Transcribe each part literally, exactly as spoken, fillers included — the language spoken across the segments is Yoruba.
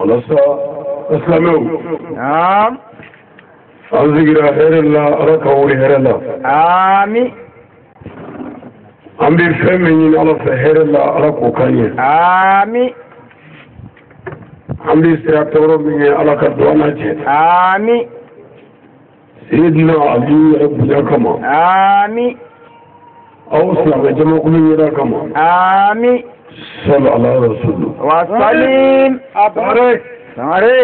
alasa aslamu naam anzigira herella araka wuri herella ami ambi femini ala fa herella arako kanye ami ambi siratoro minge ala ka duana je ami sayyidina ali rabbunya kama ami awsla ga jama kullu yara kama ami sallallahu alaihi wasallam wa salim abare samare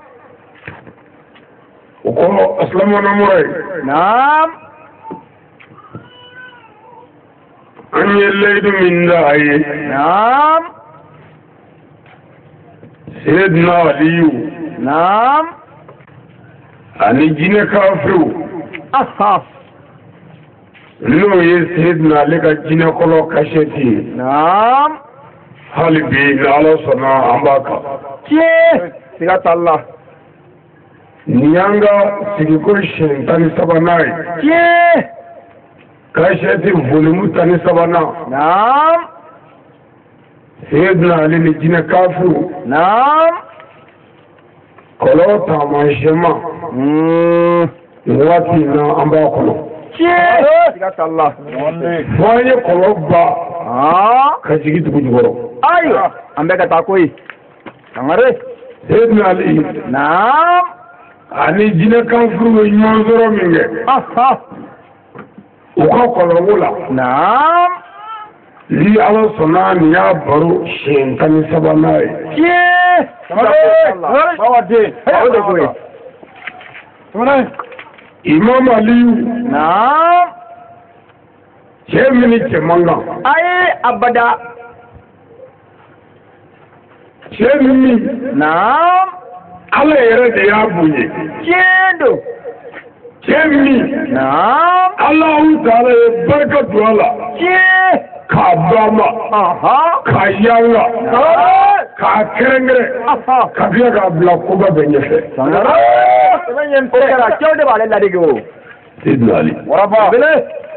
uko aslamu namurai naam an yallaydu min da'i naam sayyidina ali naam ani jine kafiru aha no ye sayyidina ali ka jine kolo kasheti naam halibi ala sana ambaka ke sigat allah niyanga sigiko shentani sabanai ke kasheti volumu tani sabana naam sayyidina ali ni jine kafiru naam kolo tamashema mm wati na ambakono ke sigat allah foye kolo ba ah kajigi tukujugoro ayo ambe kata koi samare sayyidina ali naam ani jine kafiru nyonzoro minge aha uka kolo wula naam li ala sona ni ya baro shentani sabanai ke samare bawade bawade koi samare imam ali naam chemini chemanga ai abada chemini naam ala yere de ya bunye kendo chemini naam Allah taala ye barakatu ala ke kabama aha kayanga ka kerengere aha kabiya ka bla kuba benyefe samara sebenyen pokara chode bale ladigo sidna ali waraba bele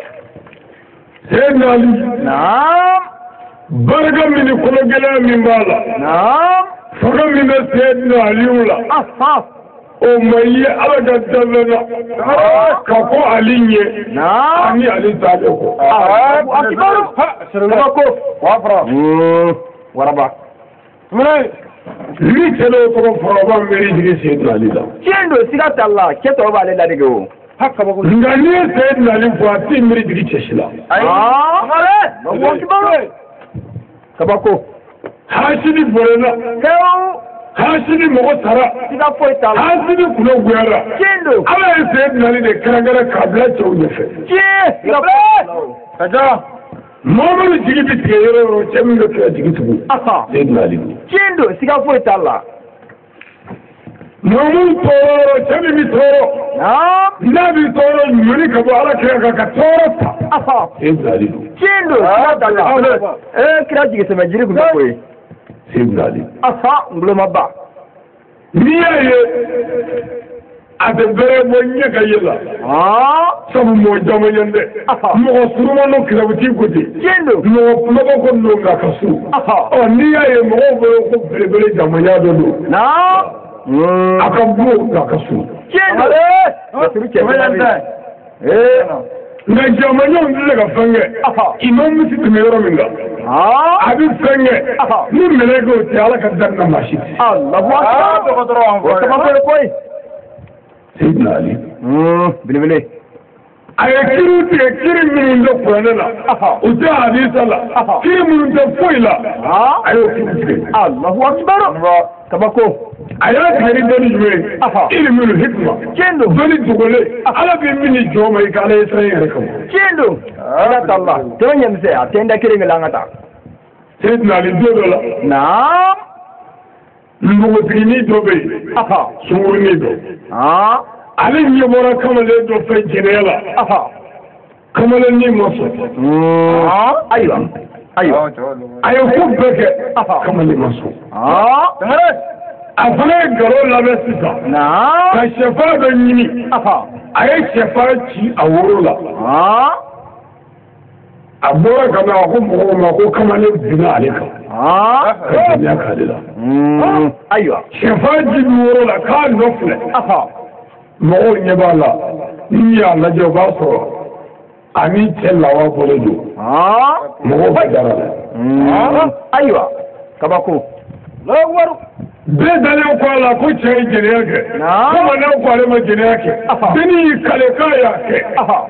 sidna ali naam baraka mini kono gela min bala naam faga min sidna ali wala aha o mayi ala ga dalana ka ko alinye naam ani ali taale ko abu akibaru sabako wafra waraba mulai ni telo ko foroba meri digi sidna ali da kendo sigata allah keto bale ladigo hakka bako ngani sidna ali ko ati meri digi cheshila ah mare abu akibaru sabako hasidi borena kew hasidi mogo tara siga foita hasidi kulo guyara kendo ala ye sidna ali de karangara kabla chaw nyefe ke siga kaja mamadu jigi bi tigɛ yɔrɔ yɔrɔ cɛ min bɛ kɛ jigi tugu aha sidna ali kendo siga foita la mamadu tɔɔrɔ yɔrɔ cɛ min bi tɔɔrɔ naam n'a bi tɔɔrɔ ɲɔni ka bɔ ala kira kan ka tɔɔrɔ ta aha sidna ali kendo sigata la eh kira jigi sema jiri kun ko yi sidna ali aha nguloma ba n'i y'a ye a tɛ bɛrɛ bɔ ɲɛ ka ye la ah sabu mɔgɔ caman ye dɛ mɔgɔ surumano kirabuti ko ten kendo mɔgɔ kumaba ko don nka ka su aha ɔ n'i y'a ye mɔgɔw bɛ ko belebele jamanya dɔ don naam a ka bon nka ka su kendo eh siru ke eh nka jamanaw tɛ ka fɛn kɛ imam bɛ tɛmɛ yɔrɔ min kan ah a bɛ fɛn kɛ ni mɛlɛkɛw tɛ ala ka danna maa si tɛ allahu akbar sabako koi sidna ali bilibili a ye kiri tigɛ kiri minnu tɛ kuranɛ la u tɛ hadisa la kiri minnu tɛ foyi la a y'o kiri tigɛ allahu akbar sabako a y'a tigɛ ni dɔnni jumɛn ye ilimin hikma kendo dɔnni dogolen ala bɛ min di jɔn ma i ka ala ye fɛn yɛrɛ kama kendo sigata allah tɛmɛ ɲɛmisɛn a tɛ n da kiri min la an ka taa sidna ali don dɔ la naam npogotigini dɔ bɛ yen sunkurunin dɔ ah ale ɲɛ bɔra kamalen dɔ fɛ jɛnɛya la aha kamalen ni ma sɔn ah ayiwa ayiwa a ye ko bɛɛ kɛ kamalen ma sɔn ah a fana ye nkalon labɛn sisan naam ka sɛfan dɔ ɲini aha a ye sɛfan ci a woro la ah a bɔra ka na ko mɔgɔw ma ko kamalen binna ale kan ka dunuya k'ale la ayiwa sɛfan ji bi woro la k'a nɔ filɛ mɔgɔw ɲɛ b'a la n'i y'a lajɛ o b'a sɔrɔ ani cɛ lawa bɔlen don mɔgɔw bɛ dara la ayiwa kabako bɛɛ dalen ko a la ko cɛ ye jɛnɛya kɛ bamananw ko ale ma jɛnɛya kɛ dennin y'i kale k'a y'a kɛ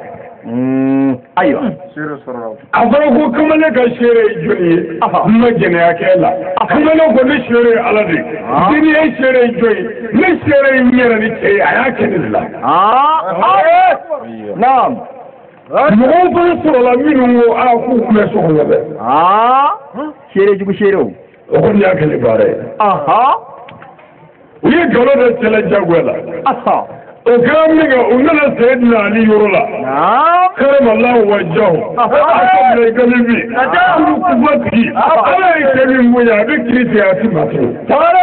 ayiwa a fɔra ko kamalen ka seere ye jɔnni ye n ma jɛnɛya kɛ la kamalen ko ne seere ye ala de dennin ye seere ye jɔn ye ne seere ye n yɛrɛ ni cɛ ye a y'a kɛ ne de la naam mɔgɔw fana sɔrɔla minnu ko a k'u kun bɛ so kɔnɔ dɛ seere jugu seerew o kɔni y'a kɛ ne baara ye u ye nkalon dɔ cɛla jagoya la o kɛra min kɛ u nana Seyidina Ali yɔrɔ la karamallahu wajahu a ka bila i gani bi kuru kuba tigi ala ye kɛ min bonya a bɛ kiri tigɛ a ti ma tugun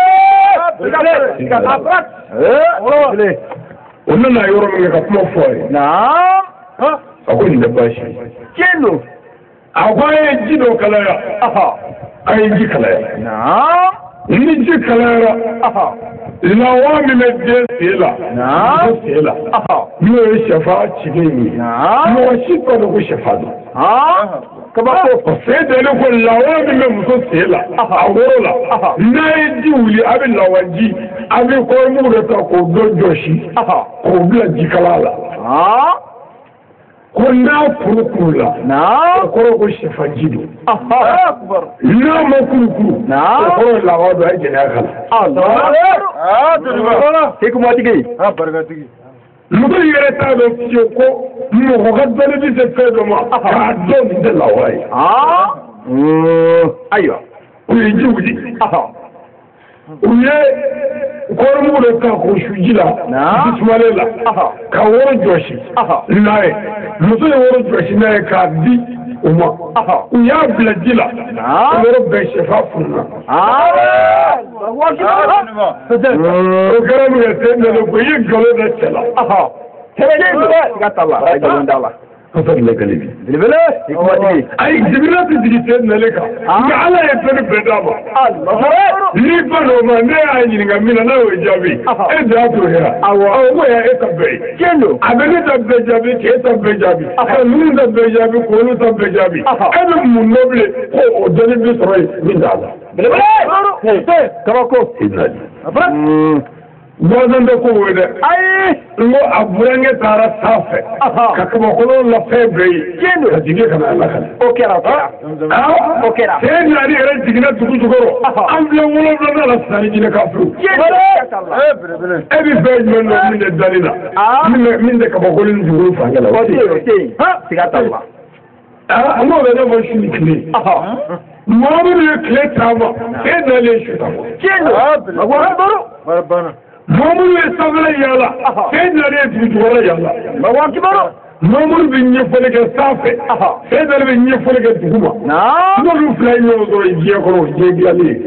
o nana yɔrɔ min kɛ ka kuma fɔ a ye a ko nin tɛ baasi tiɲɛ don a ko a ye ji dɔ kalaya a ye ji kalaya ni ji kalayara lawa min bɛ den sen la muso sen la n'o ye sɛfa cilen ye mɔgɔ si t'a dɔn ko sɛfa don kabako Seyidina ko lawa min bɛ muso sen la a woro la n'a ye ji wuli a bɛ lawaji a bɛ kɔrɔmugu dɔ ta k'o dɔ jɔsi k'o bila jikala la ko n'a kurukuru la o kɔrɔ ko sɛfaji don n'a ma kurukuru o kɔrɔ lawa don a ye jɛnɛya kala hikumatigi muso yɛrɛ t'a dɔn fiyewu ko mɔgɔ ka dɔnni bɛ se fɛn dɔ ma k'a dɔn nin tɛ lawa ye ayiwa u ye ji wuli u ye kɔrɔmugu dɔ ta k'o su ji la ji sumalen la ka woro jɔsi n'a ye muso ye woro jɔsi n'a ye k'a di u ma u y'a bila ji la yɔrɔ bɛɛ sɛfa fununa o kɛra min kɛ Seyidina ko i ye nkalon da cɛ la ayi Jibirila tɛ jigin Seyidina kan nka ala ye fɛn bɛɛ d'a ma n'i ba n'o ma ne y'a ɲininka min na n'a y'o jaabi e de y'a to hɛrɛ awɔ ko ya e ta bɛɛ ye a bɛ ne ta bɛɛ jaabi k'e ta bɛɛ jaabi ka ninnu ta bɛɛ jaabi k'olu ta bɛɛ jaabi e bɛ mun nɔ bilen ko o dɔnni bɛ sɔrɔ yen min t'a la kabako Bɔnsɔn tɛ ko o ye dɛ ayi n ko a burankɛ taara sanfɛ ka kabakolon la fɛn bɛɛ ye ka jigin ka na lakali o kɛra o kɛra o kɛra Seyidina Ali yɛrɛ jiginna dugu jukɔrɔ an filɛ wolonwula la sisan ni jinɛ kafiriw e bɛ fɛn jumɛn dɔn min tɛ dali la min tɛ kabakolon jukɔrɔ fangɛ la o tɛ yen o tɛ yen siga t'a la n k'o bɛ ne fɔ su ni tile mɔgɔ minnu ye tile taama Seyidina Ali ye su taama Mamuru ye sanfɛla yaala Seyidina Ali ye dugu jukɔrɔ yaala Mamuru bɛ ɲɛfɔli kɛ sanfɛ Seyidina Ali bɛ ɲɛfɔli kɛ dugu ma n'olu fila ye ɲɔgɔn sɔrɔ diɲɛ kɔnɔ diɲɛ dilanni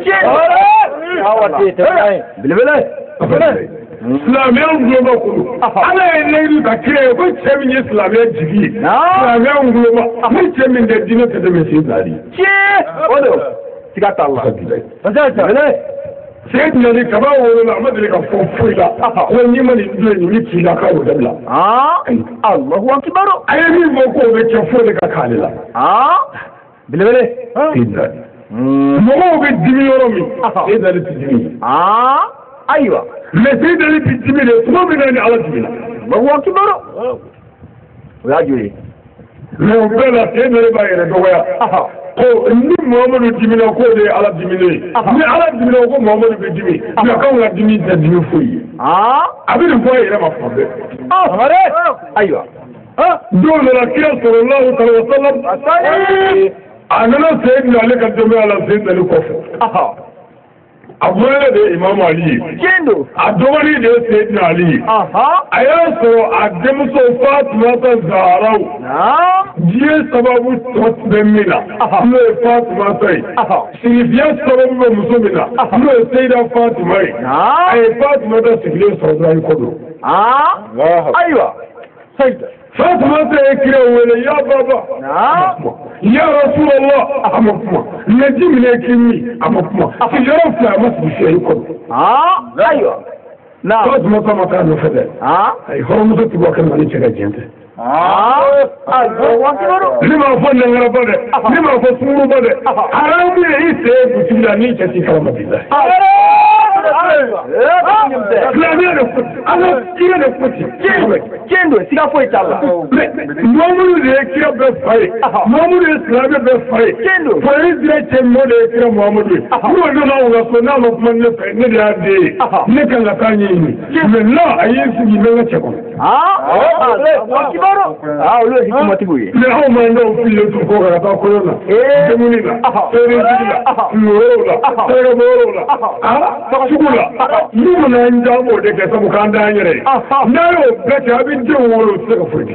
ye silamɛya nguloma kɔnɔ ala ye layidu ka kira ye ko cɛ min ye silamɛya jigi ye silamɛya nguloma ni cɛ min tɛ diinɛ tɛ tɛmɛ Seyidina Ali o don siga t'a la Seyidina Ali kaba wolo la a ma deli ka fɔ foyi la ko n'i ma nin don nin ci la k'a y'o dabila Allahu akbar a ye min fɔ k'o bɛ kɛ fo de ka k'ale la belebele Seyidina Ali mɔgɔw bɛ dimi yɔrɔ min Seyidina Ali tɛ dimi ayiwa mais Seyidina Ali tɛ dimi de tuma min na ni ala dimina Allahu akbar o y'a joli mais o bɛɛ la Seyidina Ali b'a yɛrɛ dɔgɔya ko ni Muhamadu dimina k'o de ye ala dimine ye ni ala dimina ko Muhamadu bɛ dimi nka k'anw ka dimi tɛ dimi foyi ye a bɛ nin fɔ a yɛrɛ ma fan bɛɛ ayiwa don dɔ la kira sallallahu alaihi wa sallam a nana Seyidina Ali ka denbaya la Seyidina Ali kɔfɛ a bɔra de ye Imamu Ali ye a dɔgɔnin de ye Seyidina Ali ye a y'a sɔrɔ a denmuso Fatumata Zaharaw diɲɛ sababu tɔ bɛ min na n'o ye Fatumata ye sigifiya sababu bɛ muso min na n'o ye Seyida Fatuma ye a ye Fatumata sigilen sɔrɔ dɔrɔn kɔ don ayiwa Fatima ta kira wele ya baba ya Rasulullah amapuma najimi ne kimi amapuma sijara fa masu shi ko ah ayo na Fatima ta mata no fada ah ai horomu ta tibo kan mani cega gente ah Allahu akbar lima fonna ngara bade lima fa suru bade haramu ne ise butila ni ta ci kala madina ala kira da kuti kendo siga foi tala Muhammadu da kira be fai Muhammadu Islam be fai kendo fai dire ce mo da kira Muhammadu ko da na wa so na mo man ne fe ne da de ne kan la tani ni me na ayi su ni me ce ko ah akibaro ah lo hikmati buye le o man do filo to ko ga ta ko na eh demuni na tere dila lo la tere mo la ah sugula ni mo na njamo de ke sabu kan da nyere na yo be ta bi de wolo se ko fuki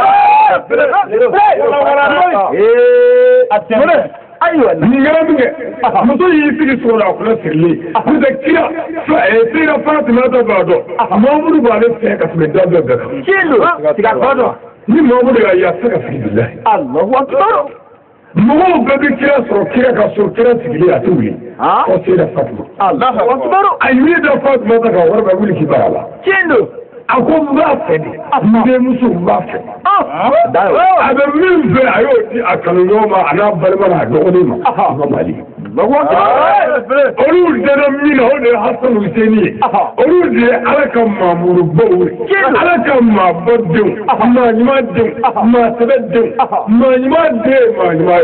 eh atene ayo ni ngara binge muso yi fili so la kula sirli ku da kira fa e tira Fatima da bado Muhammadu ba le se ka me da da da kilo siga bado ni Muhammadu ya ya se ka fi billahi Allahu akbar mo be bi kira so kira ka so kira sigili a tuwi ah ko tira Fatima Allahu akbar ayi da Fatima da ka warba wuli ki barala kilo ako ba fe ni ne musu ba fe ah dawo abe min fe ayo di akanu yoma ana balma na do ne ma ba mali Allahu akbar olu de na min o de Hassan Husaini olu de alaka mamuru bawu alaka ma boddu ma nyima de ma sabeddu ma nyima de ma nyima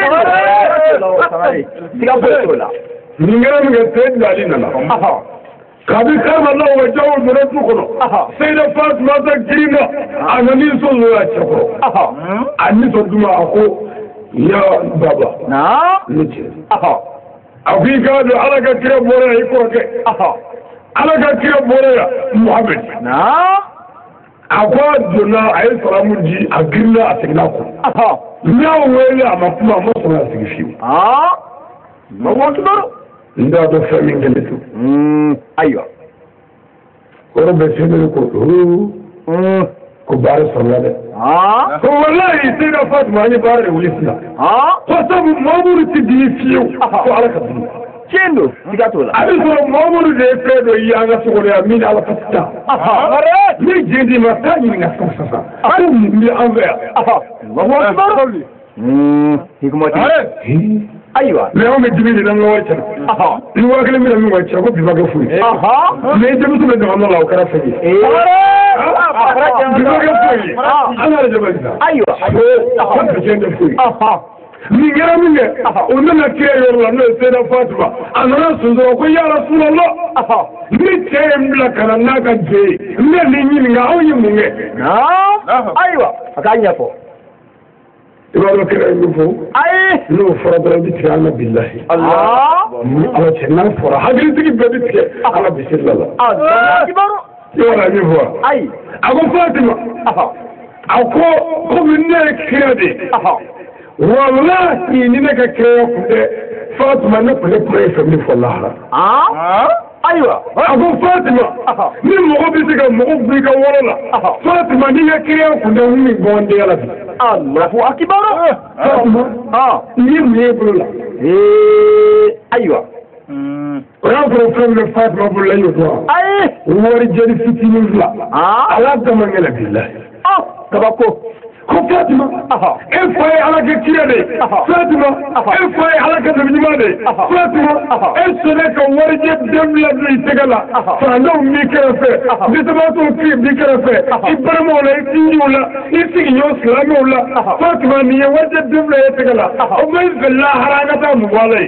siga foi tola ni ngara mi ga te dalina na kabi kama Allah wa jawo da rasu kono sai da Fatima ta girma anani so zuwa chako anni so duma ako ya baba na nice aha abi ga da alaka kira bore yi ko ke aha alaka kira bore ya Muhammad na akwa dona ayi salamu ji a girna a tigna ko aha ya wele amma kuma maso na sigifi ah Allahu akbar nda do famin geletu mm ayo oro be sene ko mm ko bare sallallahu ah ko wallahi sai da Fatima ni bare wulisna ah ko sabu Muhammadu tidi fiyo ko alaka dun kendo siga tola abi so Muhammadu de fedo yanga so ya min ala fasta aha ni jindi ma tani ni ngasa sasa ko mi envers aha Allahu akbar mm hikmati aywa leo me jibili na ngawacha aha ni wakale mi na ngawacha ko bibaga fuyi aha me jamu to me Allah la kara faji eh bibaga fuyi ana da jabal aywa aha ko jende fuyi aha ni ngara mi ne onna na kire yo la no se da Fatima anana sunzo ko ya Rasulullah aha ni tere mbla kana naka je ne ni nyini nga ayi munge na aywa akanya po ibado kira yufu ay no farada bi ta'ala billahi Allah ala chena fora hadri tigi bedi tike ala bismillah Allah akbar yo la mi fora ay ako Fatima aha ako ko minne kirade aha wallahi ni ne ka kira kude Fatima ne kule kule family for Allah ah aywa ako Fatima ni mo bi tiga mo bi ga wala Fatima ni ya kira kude ni bonde ala Allahu akbar Fatima ah ni me bula eh aywa ora ko family Fatima bula yo do ay wori jeri fitini la ah ala dama ngela billahi ah kabako ko Fatima aha e fay ala ke kirade Fatima e fay ala ke debimade Fatima e sene ko wori je demla ni tegala fa no mi kefe bi tabato ki bi kefe ibramo la tinjula isigi yo slamo la Fatima ni wajje demla tegala o may billa haragata mu walay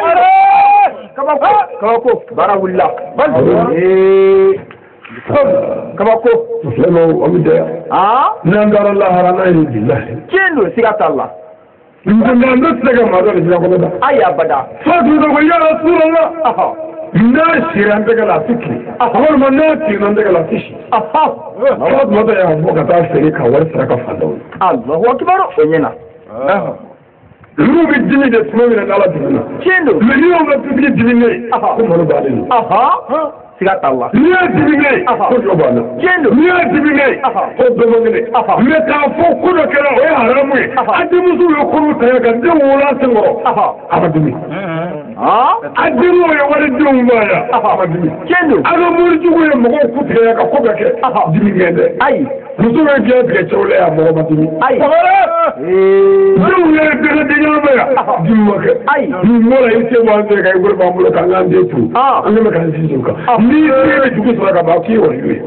kabako kabako barawullah bal eh kabako lemo amida ah nandara Allah harana billahi kendo siga talla ndanda ndega madara jira ko da aya bada Fatima ko ya Rasulullah aha na shiran daga lafiki awar manati nan daga lafishi aha Fatima da ya boka ta sai ka war sarka fadawo Allahu akbar onyena Lu bɛ dimi de tuma min na ala dimina. Tiɲɛ don. Mais n'i y'o ka tobili diminen. Ko malo b'ale la. Ahan. Siga t'a la. N'i y'a diminen. Ko jɔ b'a la. Tiɲɛ don. N'i y'a diminen. Ko bɛɛ man kɛnɛ. Mais k'a fɔ ko dɔ kɛra o ye haramu ye. A denmuso ye kuru ta ka den wolo sen kɔrɔ. A ma dimi. A denw ye wari denw b'a la. A ma dimi. Tiɲɛ don. A ka morijugu ye mɔgɔw ku tigɛ ka ko bɛɛ kɛ. Dimi kɛ dɛ. Ayi. Muso bɛ diɲɛ tigɛ cɛw la yan mɔgɔ ma dimi. Ayi. Denw ye dɛgɛ denkɛ bɛ yan. Dimi ma kɛ. Ayi. Ni mɔra i se b'an se ka i bolo b'an bolo k'an k'an den tu. An bɛ ka sinsin o kan. N'i se bɛ dugu sɔrɔ ka ban k'i wari ye.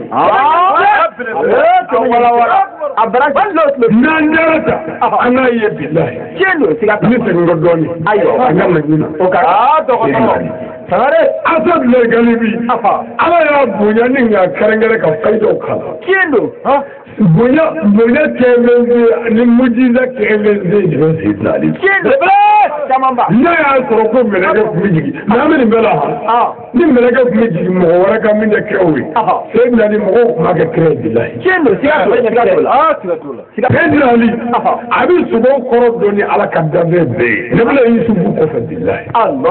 A bara n'an dara ta an k'a ye bilahi. Tiɲɛ don siga t'a la. Ni segin ko dɔɔnin. Ayiwa an ka laɲini. O ka Sagare. Asad le Galibi. Ala y'a bonya ni nka kɛrɛnkɛrɛn ka faydaw k'a la. Tiɲɛ don. Bonya bonya kɛmɛ ni mujiza kɛmɛ de bɛ Seydina Ali. Tiɲɛ don. Caman ba. N'a y'a sɔrɔ ko mɛlɛkɛ kun bɛ jigin. Mais an bɛ nin bɛɛ la ha. Ni mɛlɛkɛ kun bɛ jigin mɔgɔ wɛrɛ ka min kɛ kɛw ye. Seydina Ali mɔgɔw kun b'a kɛ kɛrɛ bilahi. Tiɲɛ don. Siga t'o la. Siga t'o la. Seydina Ali a bɛ sogo kɔrɔ dɔn ni Ala ka danfɛn bɛɛ ye. Ne bɛna Yusufu kɔfɛ bilahi.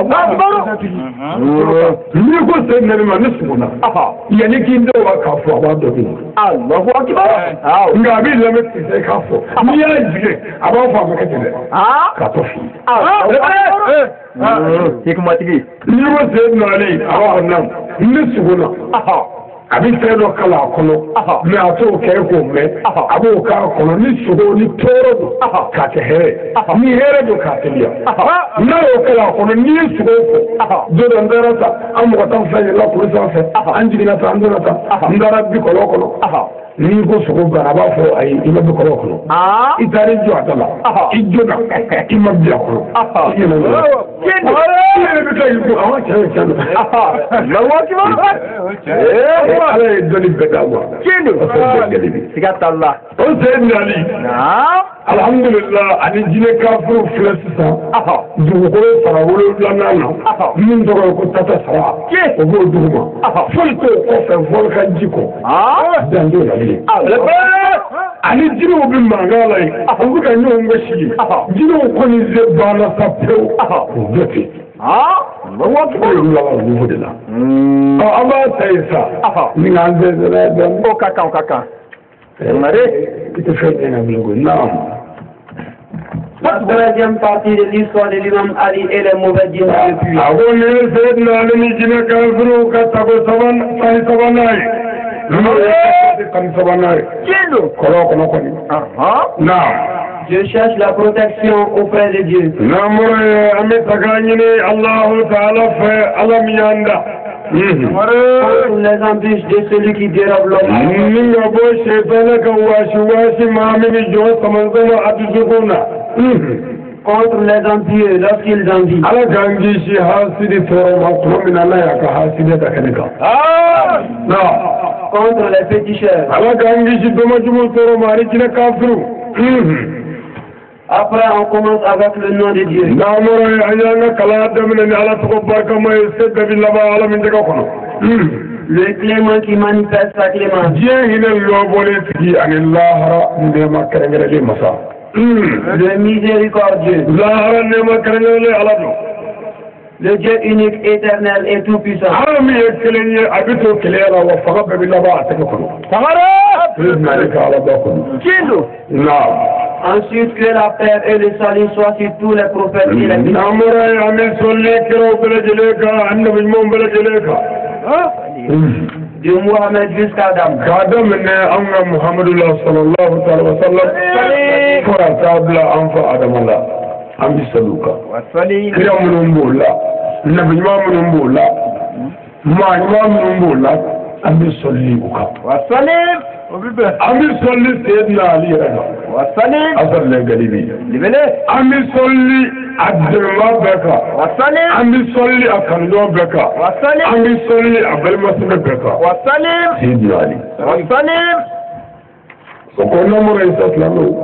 N'i ko Seydina Ali ma ne sɔgɔna. Yanni k'i denw ka k'a fɔ a b'a dɔn min. Alahu akibar. Nka a b'i lamɛn kisɛ k'a fɔ. N'i y'a jigin a b'a fɔ a ma kɛ ten dɛ. K'a tɔ fili. Hikumatigi. N'i ko Seydina Ali a b'a fɔ naam. Ne sɔgɔna. A bɛ fɛn dɔ kala a kɔnɔ. Mais a t'o kɛ k'o mɛn. A b'o k'a kɔnɔ ni sogo ni tɔɔrɔ don k'a kɛ hɛrɛ. Ni hɛrɛ don k'a teliya. N'a y'o kala a kɔnɔ n'i ye sogo fɔ. Don dɔ n taara sa an mɔgɔ tan fila yɛlɛla kuru sanfɛ. An jiginna tan an donna tan. N taara bi kɔlɔn kɔnɔ. N'i ko sogo bara a b'a fɔ ayi i ma bi kɔlɔn kɔnɔ. I taara i jɔ a da la. I jɔna i ma bi a kɔnɔ. I yɛlɛ la. I yɛrɛ bɛ taa y'i ko awɔ cɛ ye cɛ don. Ala ye dɔnni bɛɛ d'a ma. Tiɲɛ don. Siga t'a la. O Seydina Ali. Alhamdulillah ani jinɛ kafiriw filɛ sisan. Dugukolo sara wolonwulanan na. Min tɔgɔ ye ko Tata Sara. O b'o dugu ma. Foyi t'o kɔfɛ volcan ji kɔ. Dan t'o la bilen. Ani jinɛw bɛ mankan la yen. U bɛ ka ɲɔgɔn gosi. Jinɛw kɔni se banna sa pewu. O bɛɛ ten. Olu laban o niveau de la. An b'a ta yen sa. Ni k'an dɛsɛ dɔɔnin. O ka kan o ka kan. Mare, i tɛ fɛn tigɛ na bilen koyi. Naam. La deuxième partie de l'histoire de l'imam Ali et les mauvais djinns depuis. A ko ni Seydina Ali ni jinɛ kafiriw ka tago sabanan fani sabanan ye. N'o ye fani sabanan ye. Tiɲɛ don. Kɔlɔn kɔnɔ kɔni. Naam. Je cherche la protection auprès de Dieu. N'amoro ye an bɛ taga ɲini Alahu Taala fɛ Ala min y'an da. Contre les embûches de celui qui dérobe l'homme. Ni ka bɔ sɛtana ka waasi waasi maa min bɛ jɔ samasama a dusukun na. Contre les envieux lorsqu'ils envient. Ala k'an kisi hasidi tɔɔrɔ ma tuma min na Ala y'a ka hasidi da kɛnɛ kan. Contre les féticheurs. Ala k'an kisi dɔmɔjugu tɔɔrɔ ma ani jinɛ kafiriw. Après, on commence avec le nom de Dieu. N'amoro ye an y'an ka kalan daminɛ ni Ala tɔgɔ barikama ye se bɛɛ bi laban Ala min tɛgɛ kɔnɔ. Le clément qui manifeste sa clémence. Diɲɛ hinɛ lɔbɔlen tigi ani lahara nɛɛma kɛrɛnkɛrɛnlen masa. Le miséricordieux. Lahara nɛɛma kɛrɛnkɛrɛnlen Ala don. Le Dieu unique, éternel et tout-puissant. Ala min ye kelen ye a bɛ to kelenya la wa fanga bɛɛ bi laban a tɛgɛ kɔnɔ. Sagare! Président ale ka Ala ba kɔnɔ. Tiɲɛ don. Naam. Ensuite, que la paix et le salut soient sur tous les prophètes et les bishops. N'amoro ye an bɛ sɔli kiraw bɛɛ lajɛlen kan ani nabi ɲumanw bɛɛ lajɛlen kan. De Mohamed jusqu'à Adam. K'a daminɛ an ka Muhamadu la sallallahu alaihi wa sallam fo ka taa bila an fa Adama la an bɛ sali u kan. Kira minnu b'o la nabi ɲuman minnu b'o la maa ɲuman minnu b'o la an bɛ sɔli u kan. An bɛ sɔli Seydina Ali yɛrɛ kan. Asad le Galibi. An bɛ sɔli a dɛmɛbaa bɛɛ kan. An bɛ sɔli a kanuɲɔgɔn bɛɛ kan. An bɛ sɔli a balimasɛbɛ bɛɛ kan. Seydina Ali. O ko n'amoro ye sa silamɛw.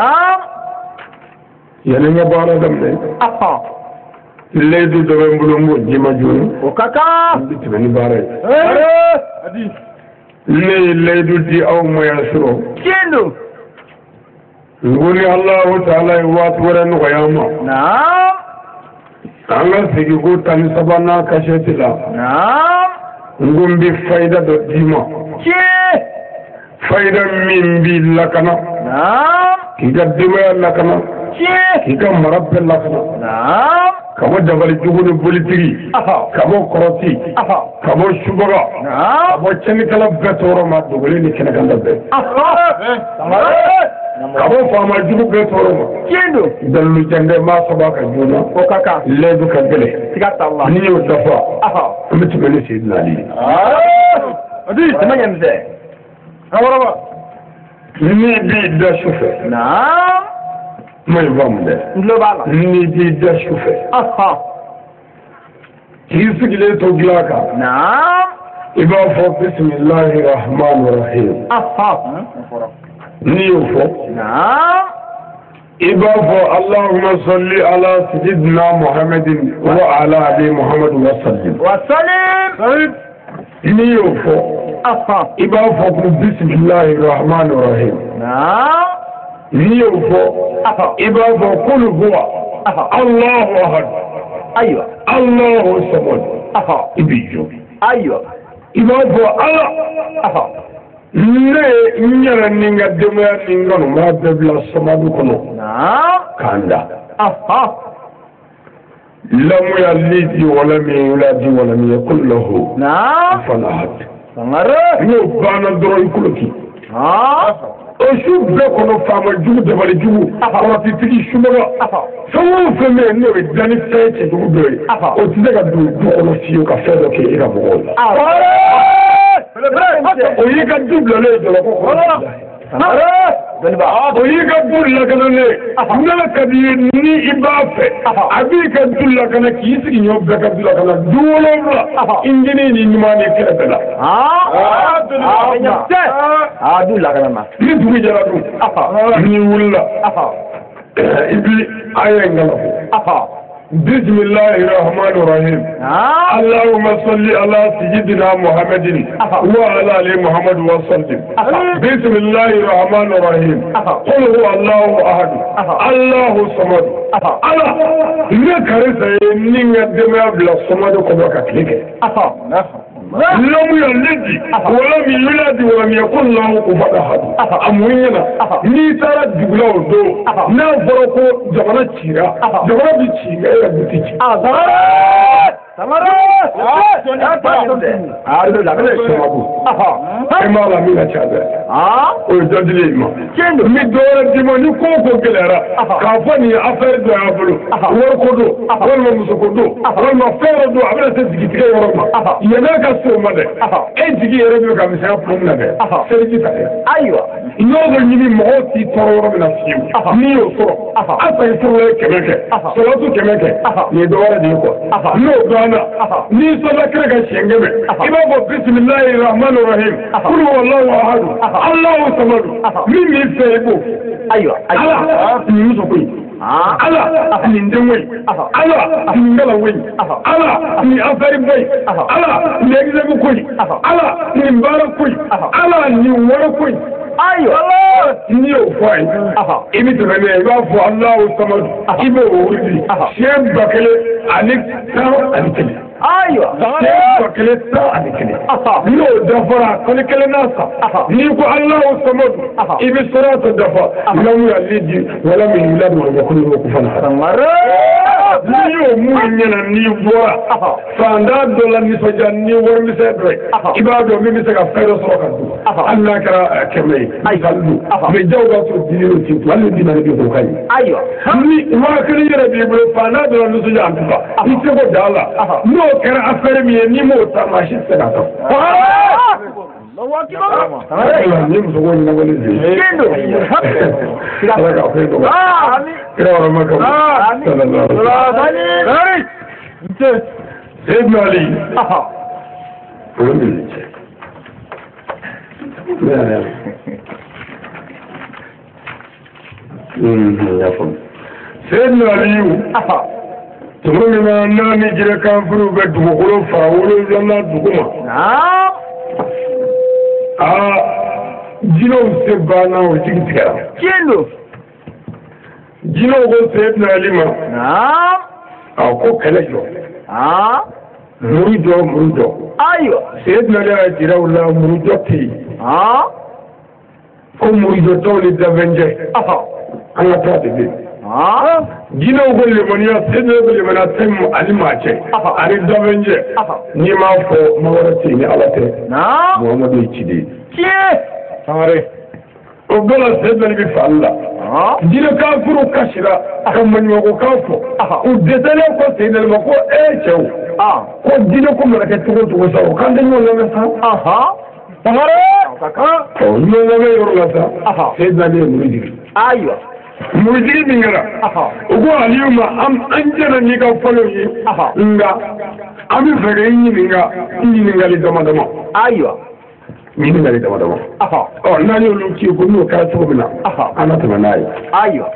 Yanni n ka baara daminɛ. Layidu dɔ bɛ n bolo n b'o d'i ma joona. O ka kan. N bɛ tɛmɛ ni baara ye. Ne ye layidu di aw ma yan sɔrɔ. Tiɲɛ don. ngoni Allahu ta'ala wa tuwara no yama na'am anga sigi ko tan sabana kashetila na'am ngumbi faida do dima ke faida min bi lakana na'am kiga dima lakana ke kiga marabbe lakana na'am kabo dabali jugudu bolitiri kabo koroti kabo shubaga kabo chenikala betoro ma dugule ni kenakanda be kabo fama jugu betoro ma kendo dalu jande ma sabaka juna o kaka ledu kagele tigata Allah ni yo dafa amti bele sidna ali adi tamanya mzee awara ni bi da shufe naam may bamde global ni bi da shufe aha kisigile to glaka naam iba fo bismillahir rahmanir rahim aha ni yo fo naam iba fo allahumma salli ala sayyidina muhammadin wa ala ali muhammad wa sallim wa sallim ni yo fo aha iba fo bismillahir rahmanir rahim naam ni yo fo iba fo qul huwa allahu ahad ايوه الله الصمد اها ibijo ايوه iba fo ala اها ne nyara ninga demya ninga no ma bebla samadu kono نعم kanda اها lam yalid wa lam yulad wa lam yakul lahu نعم kufuwan ahad سمره no bana doro ikuloki ها o su be kono fama jugu dabali jugu ko ti tigi shumaga sawu feme ne be dani fete jugu be o ti daga du du kono fiyo ka fedo ke ira mo o yi ka dubla le do ko ko o yi ka dubla kana ne ngala ka di ni ibafe abi ka dubla kana ki sigi nyo be ka dubla kana duolo ingini ni ni mani kala bela ها ها دول لا كلام ni dugu jara du ni wulla ibi ayengala اها بسم الله الرحمن الرحيم اللهم صل على سيدنا محمد وعلى ال محمد وسلم بسم الله الرحمن الرحيم قل هو الله احد الله الصمد الله ne kare sai ninga dema bla somado ko baka klike لم يلد ولم يولد ولم يكن له كفوا احد اموينا ني ترى دغلو دو نا فرقو جمانا تشيرا جمانا بيتشيرا يا بوتيتش سمرا ارد لا بلا شمابو اها ما لا مينا تشابه ها او جدلي ما كيندو مي دور ديموني كوكو كلارا كافني افير دو ابلو وركودو ولا مسكودو ولا فيرو ابلا تزكيتي يورما يناك somade ejigi yere bi ka misaya problem na be sergi ta aywa inogo nyini mo ti tororo na fiu ni yo soro asa isoro kemeke soro tu kemeke ni do wala di ko no gana ni so la kire ga shengebe iba bo bismillahir rahmanir rahim kul wallahu ahad allahu samad min ni febo aywa aywa ni muso ko ala ni ndemwe ala ni ngala wen ala ni afari boy ala ni examen koy ala ni mbara koy ala ni wara koy ayo ni o foy ibi to ne ba fo allah samad ibo wuri shem bakale alik taw alikele ayo shem bakale taw alikele no dafara kale kale nasa ni ko allah samad ibi surata dafa lam yalid wala min yulad wa yakun lahu kufuwan ahad ni o mu nyana ni bora fanda dola ni so janni wor mi se break ibado mi mi se ka fayro so ka du allah kara kemay ay sallu me jawga so dinu ci wallu dina ni ko kay ayo ni wa kala yere bi bo fanda dola ni so janni ba ni se ko dala no kara affaire mi ni mo ta mashi se ka to Allah akbar ni mo so woni na woni kendo kira ka ko do ah kira ora ma ko sallallahu alaihi wasallam سيدنا علي اها سيدنا علي اها تقول ما ناني جرى كافر بدخلوا فاولوا لنا دغما نعم اه جيلو سبانا وتيكتيرا كيلو jinɛw ko Seydina Ali ma naam a ko kɛlɛ jɔ ah muru jɔ muru jɔ ayiwa Seydina Ali y'a jira u la muru jɔ tɛ yen ah ko muru jɔ tɔw ni dafɛnjɛ an ka taa de bɛ yen ah jinɛw ko limaniya Seydina ko limaniya tɛ Ali maa cɛ ani dafɛnjɛ n'i m'a fɔ maa wɛrɛ tɛ yen ni Ala tɛ naam Muhamadu ye ciden tiɲɛ sangare o bɛɛ la Seydina Ali bɛ fa Ali la ah jinɛ kafiriw kasira ka maɲumankokan fɔ u dɛsɛlen ko Seydina Ali ma ko e cɛw ah ko jinɛ ko mana kɛ cogo o cogo sa o k'an tɛ ɲɔgɔn lamɛn sa aha sangare ɔ ɲɔgɔn lamɛn yɔrɔ la sa Seydina Ali ye muru jigi ayiwa murujigi min kɛra u ko Aliyu ma an jɛna n'i ka fɔlɔw ye nka an bɛ fɛ k'i ɲininka ɲininkali dama dama ayiwa ɲininkali dama dama ɔ n'an y'olu ci ko n'o kɛra cogo min na an ka tɛmɛ n'a ye ayiwa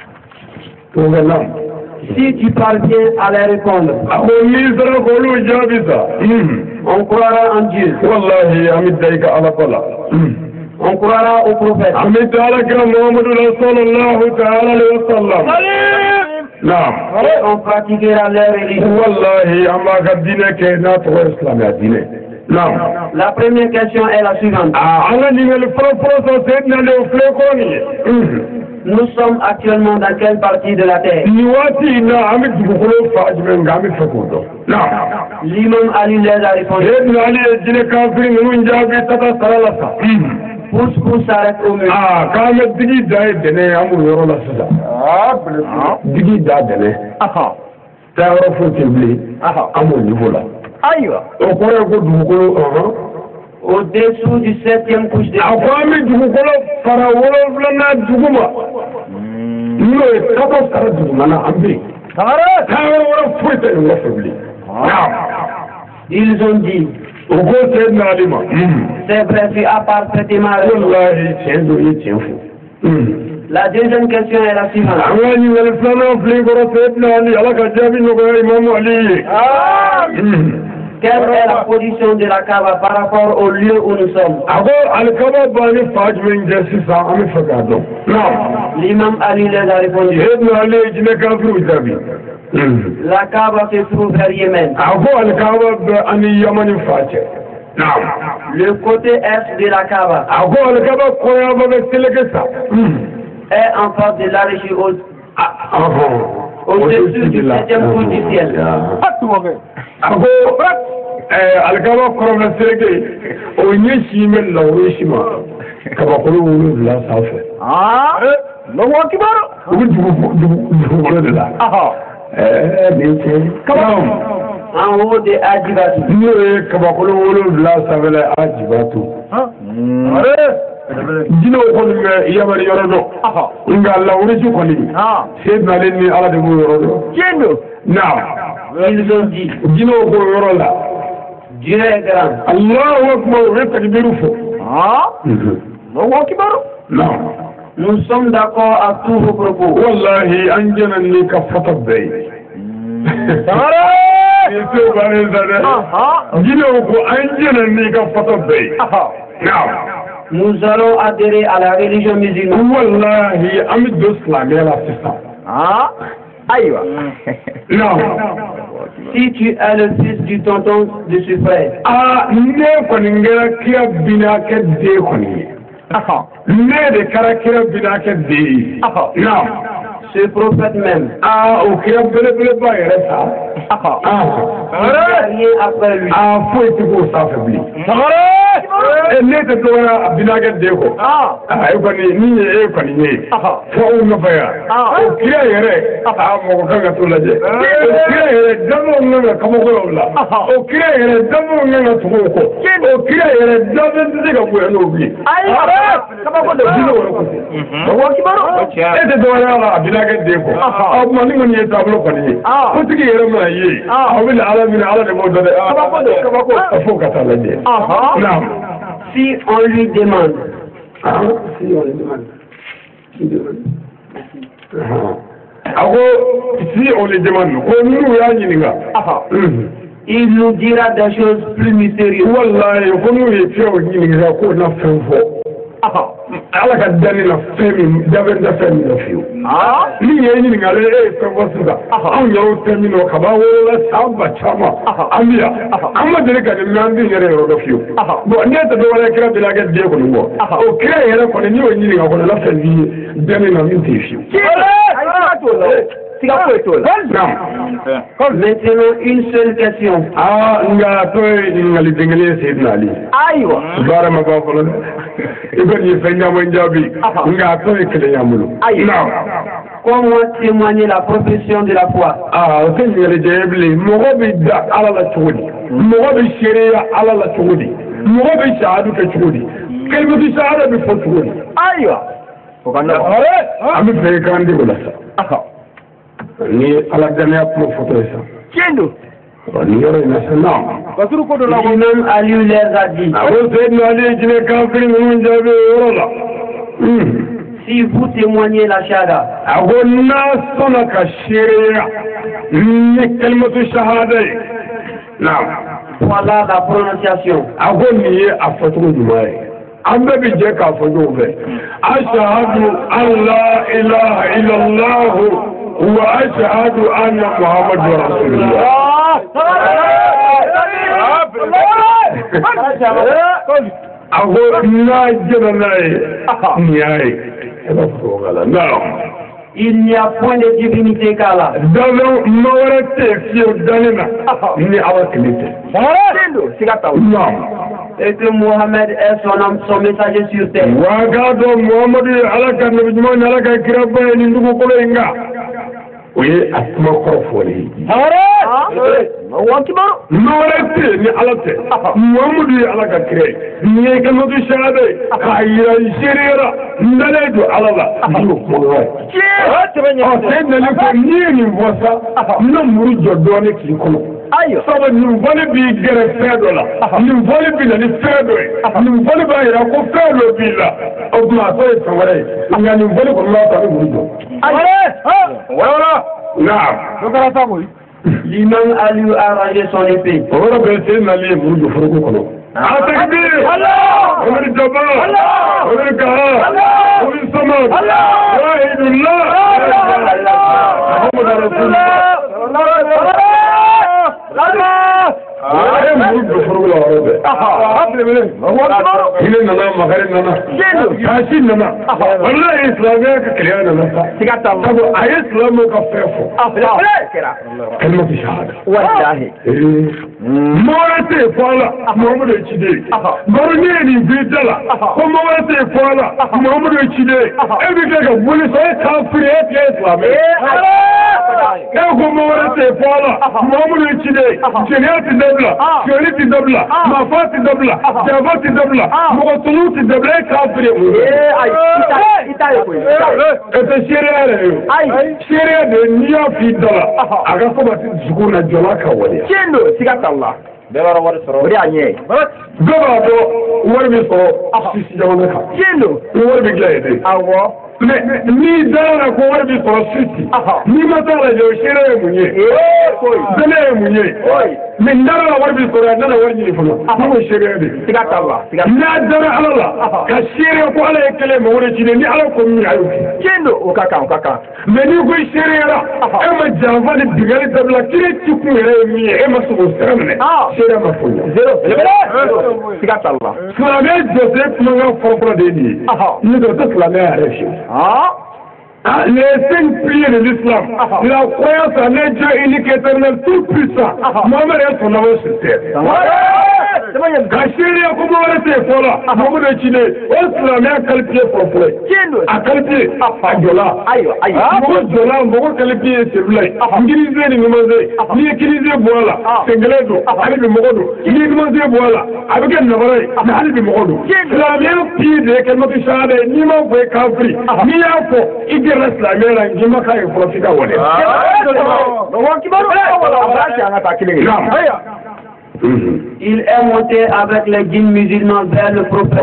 o bɛ na Si tu parviens à les répondre, a ko n'i sera k'olu jaabi sa on croira en Dieu, walahi an bɛ da i ka Ala ko la on croira au prophète, an bɛ da Alakira Muhamadu la sallallahu ta'ala alayhi wa sallam naam et on pratiquera leur religion. wallahi an b'a ka diinɛ kɛ n'a tɔgɔ ye silamɛya diinɛ naam La première question est la suivante. aa an ka ɲininkali fɔlɔ-fɔlɔ sɔrɔ Seydina Ali o filɛ kɔrɔ nin ye Nous sommes actuellement dans quelle partie de la terre? nin waati in na an bɛ dugukolo fa jumɛn nka an bɛ fɛ k'o dɔn naam L'imam Ali les a répondu. Seydina Ali ye jinɛ kafiri ninnu jaabi tata sara la sa Pousse pousse s'arrête au mur. aa k'an bɛ digi da ye dɛnɛ an b'o yɔrɔ la sisan digi da dɛnɛ aha taa yɔrɔ foyi tɛ bilen an b'o niveau la ayiwa o kɔrɔ ye ko dugukolo ɔhɔn Au-dessous du septième couche de a ko an bɛ dugukolo fara wolonfilanan dugu ma n'o ye kaba sara dugumana an bɛ yen sangare taa yɔrɔ wɛrɛ foyi tɛ nin kɔfɛ bilen Ils ont dit, o ko Seydina Ali ma c'est vrai, tu as parfaitement raison. wallahi tiɲɛ don i ye tiɲɛ fɔ La deuxième question est la suivante. an ka ɲininkali filanan filɛ kɔrɔ Seydina Ali Ala ka jaabi nɔgɔya Imamu Ali ye Quelle est la position de la Kaaba par rapport au lieu où nous sommes? a ko alikaba b'a ni fa jumɛn cɛ sisan an bɛ fɛ k'a dɔn L'imam Ali les a répondu. Seydina Ali ye jinɛ kafiriw jaabi La Kaaba se trouve vers Yémen. a ko alikaba bɛ ani Yamani fa cɛ Le côté est de la Kaaba a ko alikaba kɔɲaba bɛ seleke sa est en face de l'arche au- au-dessus du septième couche du ciel. a ko alikaba kɔrɔ bɛ seleke o ɲɛsin bɛ lawuro si ma kabakolo wolonwula sanfɛ ah Allahu akbar u bɛ dugukolo de la ɛɛ nin cɛ kabaw En haut de Adjibatu. n'o ye kabakolo wolonwula sanfɛla Adjibatu jinɛw kɔni bɛ Yamani yɔrɔ dɔn nka lawurisi kɔni Seydina Ali ni Ala de b'o yɔrɔ dɔn tiɲɛ don naam Ils ont dit, jinɛw b'o yɔrɔ la Dieu est grand. Allahu akbar u ye takbiru fɔ ah Allahu akbar naam Nous sommes d'accord à tous vos propos. wallahi an jɛna ni ka fɔta bɛɛ ye sangare nin se bannen sa dɛ aha jinɛw ko an jɛna ni ka fɔta bɛɛ ye aha naam Nous allons adhérer à la religion musulmane. wallahi an bɛ don silamɛya la sisan ah ayiwa naam Si tu es le fils du tonton de ce frère, aa ne kɔni kɛra kira binakɛ den kɔni ye aha ne de kɛra kira binakɛ den ye naam ce prophète même, aa o kira belebeleba yɛrɛ sa aha il n'y a rien après lui. aa foyi tɛ k'o sanfɛ bilen sangare e ne tɛ dɔwɛrɛ a binakɛ den kɔ ah aa e kɔni min ye e kɔni ye aha fo aw nɔfɛ yan o kira yɛrɛ aa mɔgɔ kan ka t'o lajɛ o kira yɛrɛ damaw kan ka kabakɔrɔw la o kira yɛrɛ damaw kan ka tugu o kɔ o kira yɛrɛ dama tɛ se ka bonya n'o bilen ayiwa kabako de jinɛ wɛrɛ ko tɛ Allahu akbar e tɛ dɔwɛrɛ y'a la a binakɛ den kɔ ɔ tuma ni kɔni ye taabolo kɔni ye kotigi yɛrɛ mana ye aw bɛ na ala minɛ ala de b'o dɔn dɛ kabako de kabako a fo ka taa lajɛ aha naam Si on lui demande, si on lui demande qui demande a ko si on lui demande ko n'u y'a ɲininka il nous dira des choses plus mystérieuses. wallahi ko n'u ye fɛnw ɲininka k'o na fɛn fɔ ala ka dani na fɛn min dabɛn da fɛn min na fiyewu ni ye ɲininkali e ye fɛn fɔ sisan anw y'aw fɛn min na kaba wolola san ba caman an bi yan an ma deli ka nin mɛn an den yɛrɛ yɔrɔ dɔ fiyewu bon ne tɛ dɔwɛrɛ kira bila kɛ den kɔni bɔ o kira yɛrɛ kɔni n'i y'o ɲininka kɔni ala fɛn b'i ye dani na min tɛ fiyewu. Maintenant, une seule question. Ah, nga to ngali dingale Sayyidina Ali. Aywa. Bara ma ba folo. Ibn Yefenya Monjabi. Nga to kele yamulu. Non. Comment témoigner la profession de la foi? Ah, c'est ngali jebli. Mogo bi da ala la chudi. Mogo bi sharia ala la chudi. Mogo bi shahadu ke chudi. Kelma bi shahada bi fo chudi. Aywa. Kokanda. Ami fe kandi wala sa. Ni ala dana ko foto sa. Kendo. Ni yoro na sana. Basuru ko do la L'imam Ali leur a dit. Abo Sayyidina Ali jine kafiri mun jabe yoro la. Si vous témoignez la shahada. Abo na sona ka sharia. Ni kalmatu shahada. Naam. Voilà la prononciation. Abo ni a foto jumae. Amba bi je ka foto be. Ashhadu an la ilaha illallah wa ashhadu anna muhammadur rasulullah. Abo na jena nae. Ni ai. Eba ko gala. Non. Il n'y a point de divinité qu'Allah. Dans Mawarate, Fio Dalina, ni Awakilite. Non. Et que Mohamed est son homme, son messager sur terre. Wagado Mohamed Alaka Nabijman Alaka Kiraba et Nduko Inga. Oui, Asma Korfoli. Mawarate, ni Alate. Mohamed Alaka Kire. Ni Kamadu Shade. Kayira Shirira. Naledo Alala. C'est de l'économie, ni voici, nous mourons de qui connaît. Ça va nous voler bien faire de là. Nous voler bien les faire de. Nous voler bien la faire le bilan. Au moins, c'est vrai. Il y a nous voler comme là, ça nous. Voilà. Là. L'imam Ali a arrangé son épée. On va baisser l'allée pour le front. Atakbir! Allah! Omar Jabbar! Allah! Omar Kahar! Allah! Omar Samad! Allah! Wahidullah! Allah! Muhammad Rasulullah! Allah! Allah! Ayé muru dofuru la ọ̀rọ̀ bẹ. Ilé nana makari nana. Kaasi nana. Wala Islamiya ka kiliya nana sa. Sabu a ye Islamu ka fɛn fɔ. Kalimatu shahada. Wallahi. Mɔwɛrɛ tɛ yen fɔ a la. Muhammadu ye ciden. Baro ne ye nin fi da la. Ko mɔwɛrɛ tɛ yen fɔ a la. Muhammadu ye ciden. E bɛ kɛ ka wuli sɔn e kafiri e tɛ Islami. E ko mɔwɛrɛ tɛ yen fɔ a la. Muhammadu ye ciden. Jeliya ti dabila. Fiori ti dabila. Mafa ti dabila. Java ti dabila. Mɔgɔ tunu ti dabila e kafiri. E tɛ seereya yɛrɛ ye. Seereya de n'i y'a fi da la. A ka fɔ ka dusu na jɔla ka waleya. Kendo siga t'Allah. Bɛɛ b'a wari sɔrɔ. O de y'a ɲɛ ye. Dɔw b'a dɔn wari bɛ sɔrɔ sisi jamana kan. Kendo. Wari bɛ dilan yen de. Awɔ. Mais n'i dara la ko wari bɛ sɔrɔ sisi. N'i ma taa lajɛ o seereya ye mun ye. Dɛnɛ ye mun ye. Mais n dara la wari bɛ sɔrɔ a nana wari ɲini fɔlɔ. Ne ko seereya de. Siga t'Allah. N'a dara ala la ka seereya ko ala ye kelen mɔgɔ de ci ni ala ko min a y'o kɛ. Kendo o ka kan o ka kan. Mais n'i ko seereya la e ma janfa ni bigali dabila kiri ci kun yɛrɛ ye min ye e ma se k'o sira minɛ. Seereya ma fɔ ɲɛ. Zero. Siga t'Allah. Silamɛ jɔsen kumakan fɔlɔfɔlɔ de ye nin ye. Ne dɔ tɛ silamɛya yɛrɛ fiyewu. Ah, les cinq piliers de l'islam, la croyance en un Dieu unique éternel tout puissant, Mohamed est son nom sur terre. Ka seereya ko mɔwɛrɛ tɛ yen fɔlɔ Mohamed ye ciden o silamɛya qualifié fɔlɔfɔlɔ ye a qualifié a jɔla mɔgɔ jɔla mɔgɔ qualifié ye sebula ye ngirize ni numanze n'i ye kirize bɔ a la sɛngɛlɛ don hali bi mɔgɔ don n'i ye numanze bɔ a la a bɛ kɛ nabara ye mais hali bi mɔgɔ don silamɛya pied de ye kalimatu shahada ye n'i m'a fɔ ye kafiri n'i y'a fɔ i gɛrɛla silamɛya la n'i ma k'a ye fɔlɔ f'i ka waleya. Il est monté avec les djinns musulmans vers le prophète.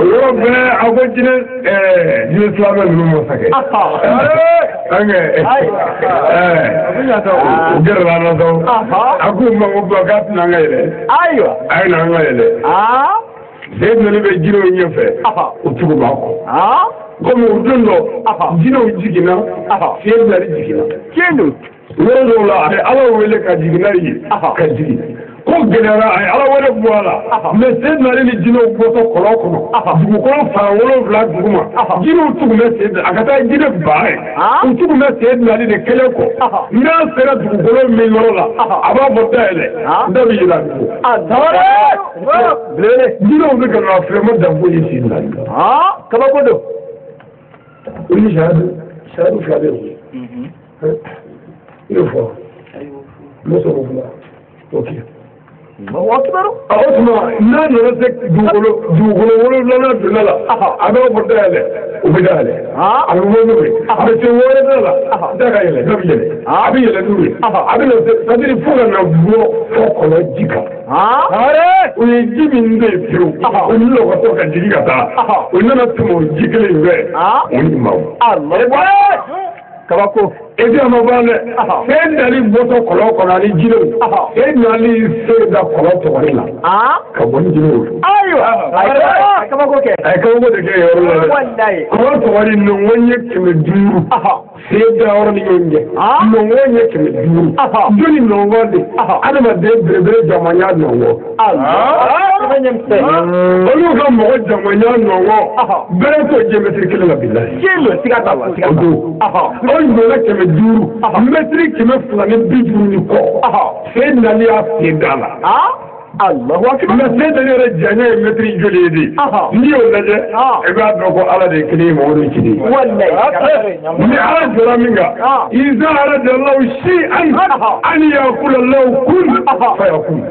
se na le be jino nyefe aha o tugo ba ko ah comme o dondo aha jino jigina aha se na le jigina kendo wodo la ay ala wele ka jigina yi ka jigi ko genera ay ala wele buala mais se na le jino boto kolo kono dugu ko fa wolo vla duguma jino tugo me se akata jino bae o tugo me se na le de kele ko na sera dugu ko me yorola aba bodele ndabi yila ah dawara blele jino be kana frema dambo yi si na ah kaba kodo oni shahadu shahadu flabe mhm il faut mo so ko fla ok ma wakbaro awtuma na no rek dugolo dugolo wolo lana dunala aba bodale ubidale ah alu mo no abe te wole dala daga yele dabi yele abi yele duri abi no sadiri fuga na buo fokolo jika ah are uye jibi nde fiu oni lo ko to ka jiga ta oni na tumo jikele nge oni mawo Allah kabako ebi amabale sen dali boto kolo kolo ni jilo sen dali se da kolo to wala ah ka bon jilo ayo ay kabako ke ay ka wo de ke yoro la wallahi kolo to wali no wonye keme duru se da woro ni yonje no wonye keme duru doni no ngode ana ma de brebe jamanya no wo Allah banyam se olu ka mo jamanya no wo bere to je metri kele la billahi kilo sigata sigata aha o ndo la keme duru metri keme fulani bijuru ni ko se nali a se dala ah Allahu akbar na se da ne janya metri jole di ni o laje e ba do ko ala de kini mo do kini wallahi ni ala jora minga iza ala de Allah shay'an an yaqul Allah kun fa yakun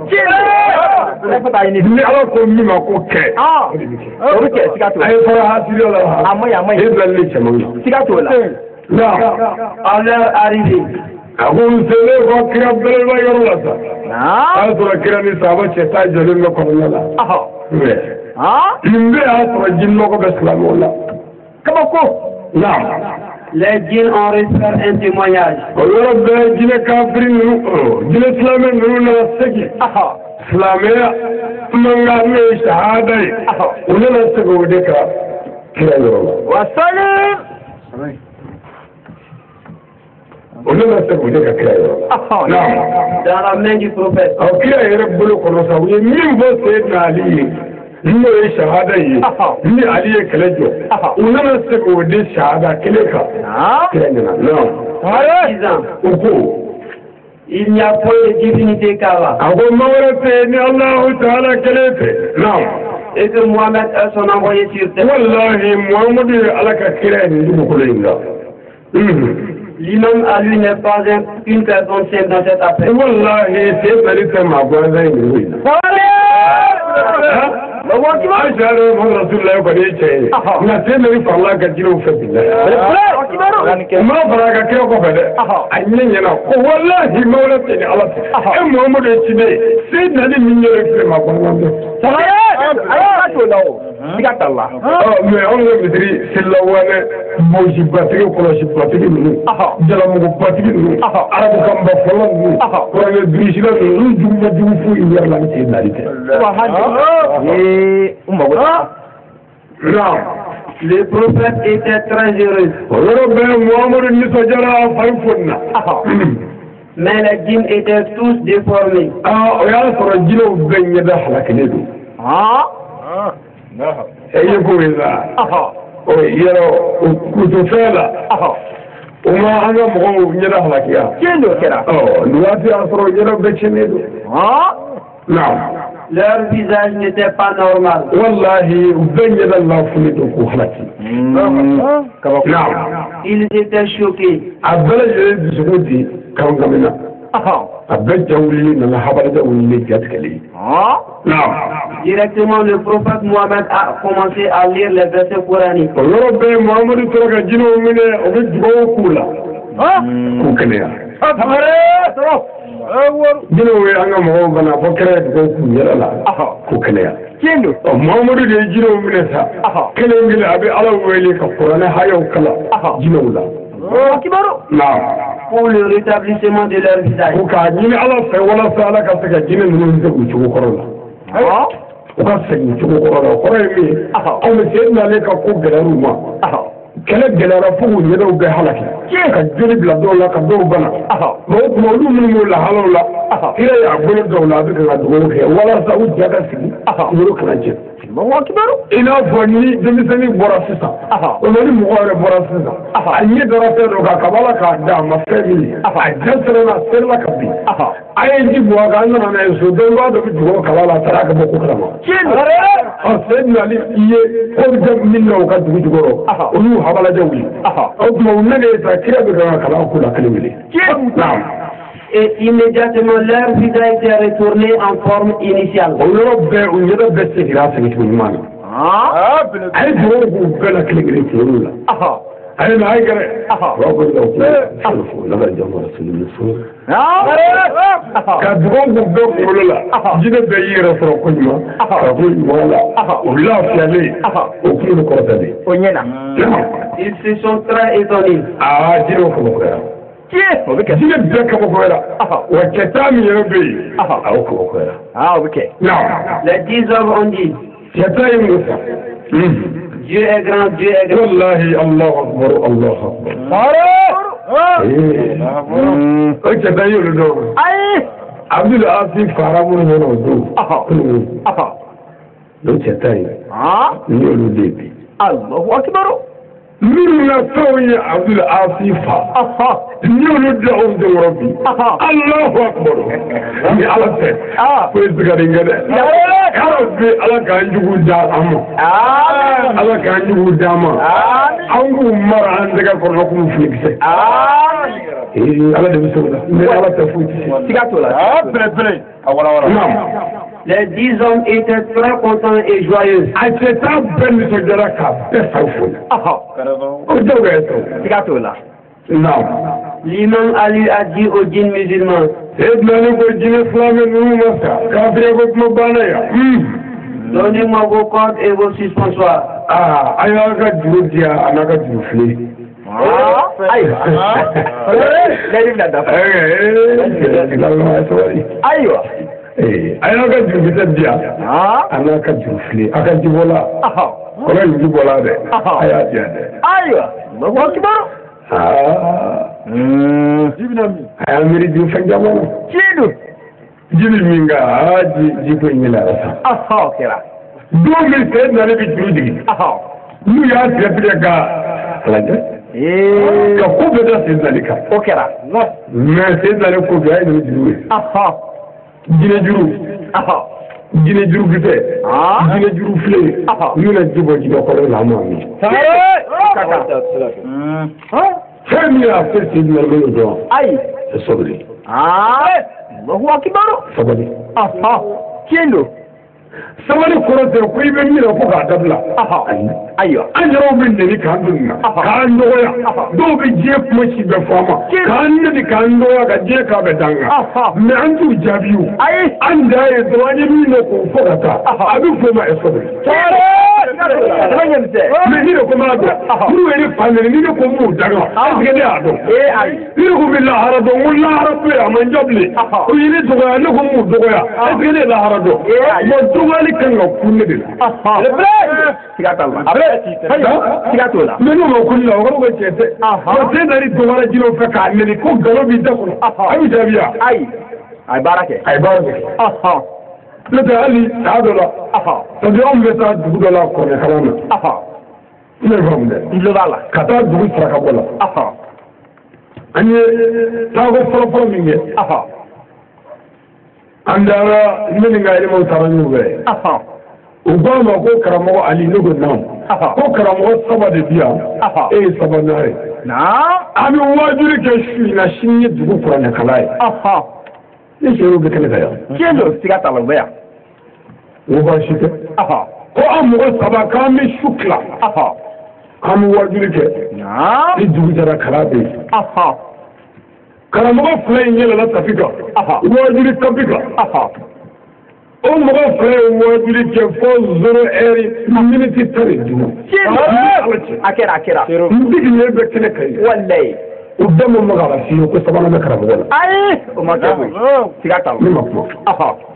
ni ala ko mi ma ko ke ah o ke sigato ay fara hasiri la amaya amaya e dalle chamo sigato la la à leur arrivée. Agun sele ko kira bele ba yoro la sa. Ah. Asura kira ni sabo cheta jole no ko la. Ah. We. Ah. Imbe asura jinno ko beslam wala. Kama ko. La. Les djinns ont reçu un témoignage. Ko yoro be jine kafirin nu, jine islamen nu na segi. Ah. Islamia manga ne shahada. Ah. Una na sego de ka kira yoro. Wa salim. On ne va pas se dire que non. Dans la main du prophète. Ok, il y a un boulot comme ça. Oui, même vous c'est Ali. Nous les shahada yi. Ni Ali est cléjo. On ne va pas se dire shahada cléka. Ah. Non. Disant. Uko. Il n'y a point de divinité qu'Allah. Ago mawrate ni Allah Ta'ala cléfe. Non. Et que Mohamed est son envoyé sur terre. Wallahi Muhammad alaka clé ni du kolinga. L'imam à lui n'est pas une personne seule dans cette affaire. Wallahi c'est ça ma voisin ni. Aisha Muhammad Rasulullah ko ne ce na sai mai farla ga jiro fa billah ma faraga kai ko fa da anyen yana ko wallahi maulata ne Allah eh Muhammad ya ci ne sai da ni min yare kai ma ko wannan sai ay to lawo digata Allah oh mais on le midri sillawane moji batigi ko shi batigi nu jala mu batigi nu arabu kam ba folon nu ko le brisila nu jumma jumu fu yar la ci dalite eh umma wata non. Le prophète était très heureux. Mais les djinns étaient tous déformés. Ah, Uma anga mo nyada halakia. Kendo kera. Oh, nuati asro nyada bechenedo. Ah? Naam. Leur visage n'était pas normal. Wallahi, ubenyada Allah fulido ku halaki. Naam. Ils étaient choqués. Abala yele bisukudi kangamina. Ah. Abel jawli na habara jawli gatkali. Ah? Naam. Directement, le prophète Mohammed a commencé à lire les versets coraniques. Rabbe Muhammad toga jino mine obe dugo kula. Ah? Ku kenya. Ah, tamare, toro. Jino we anga mo bana fokere dugo ku yala. Ah. Ku kenya. Kendo. Muhammad de jino mine sa. Ah. Kele ngile abi ala wele ka qur'ana hayo kala. Jino la. Oh, kibaro. Naam. Pour le rétablissement de leur visage. Ku ka jini ala fa wala sala ka saka jino mine ku ku korola. Ah? u ka segin cogo kɔrɔ la o kɔrɔ ye min ye anw bɛ se n'ale ka ko gɛlɛyar'u ma kɛlɛ gɛlɛyara fo k'u ɲɛdaw bɛɛ halaki ka joli bila dɔw la ka dɔw bana mais o tuma olu minnu b'o lahalaw la kira y'a bolo dɔw la a bɛ ka dugawu kɛ walasa u ja ka sigi kunkolo kana jɛ i n'a fɔ ni denmisɛnnin bɔra sisan o la ni mɔgɔ yɛrɛ bɔra sisan a ɲɛ dara fɛn dɔ kan ka b'a la k'a da a ma fɛn min ye a ja sɛnɛna a serila ka bin a ye ji bɔ a kan an nana n'a ye so dɔnnibaga dɔ bɛ dugawu kaba la a taara a ka bɔ ko kalama ɔ se nali i ye ko bɛ min na u ka dugu jukɔrɔ olu habalajɛ wuli o tuma u nana ye sa kira bɛ ka kalan ko la kelen wele et immédiatement leur visage était retourné en forme initiale. On aurait on aurait baissé grâce à tout le monde. Ah, elle doit vous faire la clé de tout là. Ah, elle n'a rien. Ah, Robert donc là, là va dire moi c'est le fou. Ah, quand vous vous faites là, je vais payer le franc comme moi. Ah, voilà. On l'a fait aller. Au plus de condamné. On y est là. Ils se sont très étonnés. Ah, dis-le comme frère. Jine bɛɛ kabakɔrɔ wa cɛta min yɛrɛ bɛ yen a y'o kabakɔrɔ ah ok les dix hommes ont dit cɛta ye mun fɔ Dieu est grand Dieu est grand wallahi Allahu akbar Allahu akbar o cɛta ye olu dɔn ayi Abdul Aziz fara minnu ɲɛna o don o cɛta ye ni olu de bi Allahu akbar minnu na fɛnw ye Abdul Aziz fa ni olu da o de wɔrɔ bi Allahu akbar ni ala tɛ ko ye sigari kɛ dɛ k'ala bɛ ala k'an jugu da an ma ala k'an jugu da an ma an k'u mara an tɛgɛ kɔrɔ k'u fili kisɛ ee ala de bɛ se o la mais ala tɛ foyi ti se siga t'o la pɛrɛ-pɛrɛ a wala-wala les dix hommes étaient très contents et joyeux a cɛta bɛɛ nisɔndiyara k'a bɛɛ sago fo o dɔw bɛ sɔrɔ siga t'o la non l'imam Ali a dit aux djinns musulmans Seydina Ali ko jinɛ filanan ninnu ma sa kafiriya ko kuma banna yan donnez-moi vos cordes et vos suspensoirs ah a y'a ka juru di yan a n'a ka juru fili ayiwa lɛri bɛna dafa ayiwa a y'a ka juru kisɛ di yan a n'a ka juru fili a ka jibɔla kɔrɔ ye jibɔla dɛ a y'a di yan dɛ ayiwa mɔgɔ kibaru a y'a miiri juru fɛn caman na cidu jiri min ka aa ji ji ko in yɛlɛ sa ɔhɔ kɛra don min Seydina Ali bɛ juru jigin n'u y'a tigɛ tigɛ ka lajɛ ka ko bɛɛ da Seydina Ali kan o kɛra mais Seydina Ali ko bɛɛ a ye nin juru ye jinɛ juru jinɛ juru kisɛ jinɛ juru file n'u na ji bɔ jinɛ kɔrɔ la a ma min fɛn min y'a fɛ Seydina Ali bɛ dɔn ayi c'est sabali Allahu kibaru sabali tiɲɛ don sabali kɔrɔ tɛ ko i bɛ min na fo k'a dabila ayiwa an yɛrɛw bɛ nɛni k'an don nin na k'an dɔgɔya dɔw bɛ diɲɛ kuma si bɛɛ fɔ an ma k'an nɛni k'an dɔgɔya ka diɲɛ k'a bɛ d'an kan mais an t'u jaabi o an da ye dɔrɔn an ye min na k'o fɔ ka taa a bɛ fɔ o ma ɛsɔbiri mais ni de ko m'a dɔn n'u ye ne fa nɛni ni ne ko m'o daga est-ce que ne y'a dɔn ni ne ko bɛ lahara dɔn ko lahara to yen a man ja bilen o ye ne dɔgɔya ne ko m'o dɔgɔya est-ce que ne ye lahara dɔn bon dɔgɔyali kan ka kun ne de la siga t'o la siga t'o la mais n'o ma kun la o kɔrɔ ko cɛ tɛ o tɛ nari dɔgɔya jinɛw fɛ k'a nɛni ko nkalon b'i da kɔnɔ a bɛ jaabi wa ayi a ye baara kɛ a ye baara kɛ n'o tɛ hali saa dɔ la parce que anw bɛ taa dugu dɔ la kɔrɔkɛ kalan na ne ye faamu dɛ n tulo b'a la ka taa dugu saraka bɔ la an ye taako fɔlɔfɔlɔ min kɛ an taara ne ni n ka yɛlɛmaw taara ɲɔgɔn fɛ u ko a ma ko karamɔgɔ Ali ne ko naamu ko karamɔgɔ saba de bi yan e ye sabanan ye an bɛ wajuli kɛ su in na sini ye dugu kuranɛkala ye ne seerew bɛ kɛnɛ kan yan tiɲɛ don siga t'a la u bɛ yan n ko baasi tɛ ko an mɔgɔ saba k'an bɛ su tila k'an bɛ wajuli kɛ ni dugu jɛra kala bɛ yen karamɔgɔ fila in yɛlɛla tapi kan wajuli tapi kan o mɔgɔ fila ye wajuli kɛ fɔ zoro ɛri miniti tan ni duuru a kɛra a kɛra n tigi ye bɛ kɛnɛ kan ye walayi o bɛɛ ma maga la fiyewu ko sabanan bɛ karamɔgɔ la ayi o ma kɛ koyi siga t'a la ne ma kuma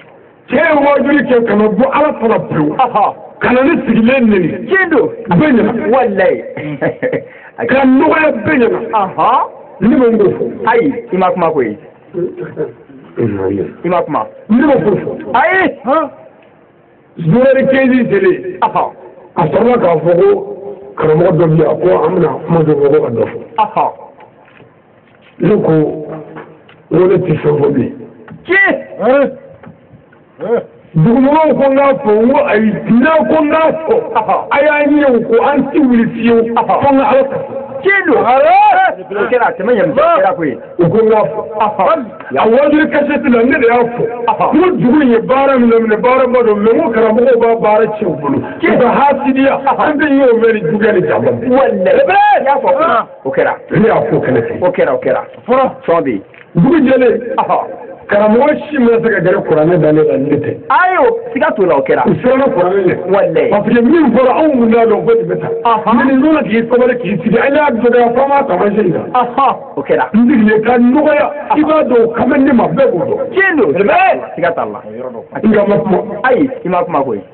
cɛ ye wajuli kɛ kana bɔ ala fana pewu kana ni sigilen neni tiɲɛ don bɛɛ ɲɛna walayi ka nɔgɔya bɛɛ ɲɛna ne ma n ko fɔ ayi i ma kuma koyi i ma kuma ne ma ko fɔ ayi zuwɛri kɛnzi selen a sɔrɔla k'a fɔ ko karamɔgɔ dɔ bi yan ko an bɛna kuma dɔ fɔ ko ka dɔ fɔ ne ko n ko ne tɛ fɛn fɔ bilen tiɲɛ dugumɔgɔw ko n k'a fɔ n ko ayi n'a ko n k'a fɔ a y'a ɲɛ ko an ti wuli fiyewu fo n ka ala ta tiɲɛ don o kɛra a tɛmɛ ɲɛmisa kɛra koyi u ko n k'a fɔ a wajuli kasɛti la ne de y'a fɔ n ko dugu in ye baara min daminɛ baara ma don mɛ n ko karamɔgɔw b'a baara tiɲɛ u bolo u ka hasidiya an tɛ y'o mɛn ni juguya ni jama walayi i y'a fɔ o kɛra ne y'a fɔ kɛnɛ fɛ o kɛra o kɛra sɔn bɛ yen dugu jɛlen karamɔgɔ si ma se ka gɛrɛ kuranɛ da ne la ne tɛ ayo siga t'o la o kɛra u siranna kuranɛ ɲɛ walayi parce que min fɔra anw kun t'a dɔn ko nin bɛ taa nin donna k'i sabali k'i sigi an y'a dɔgɔya fɔ an b'a taamasiyɛn kan o kɛra n sigilen ka nɔgɔya i b'a dɔn o ka mɛn ne ma bɛɛ b'o dɔn tiɲɛ don siga t'a la nka ma kuma ayi i ma kuma koyi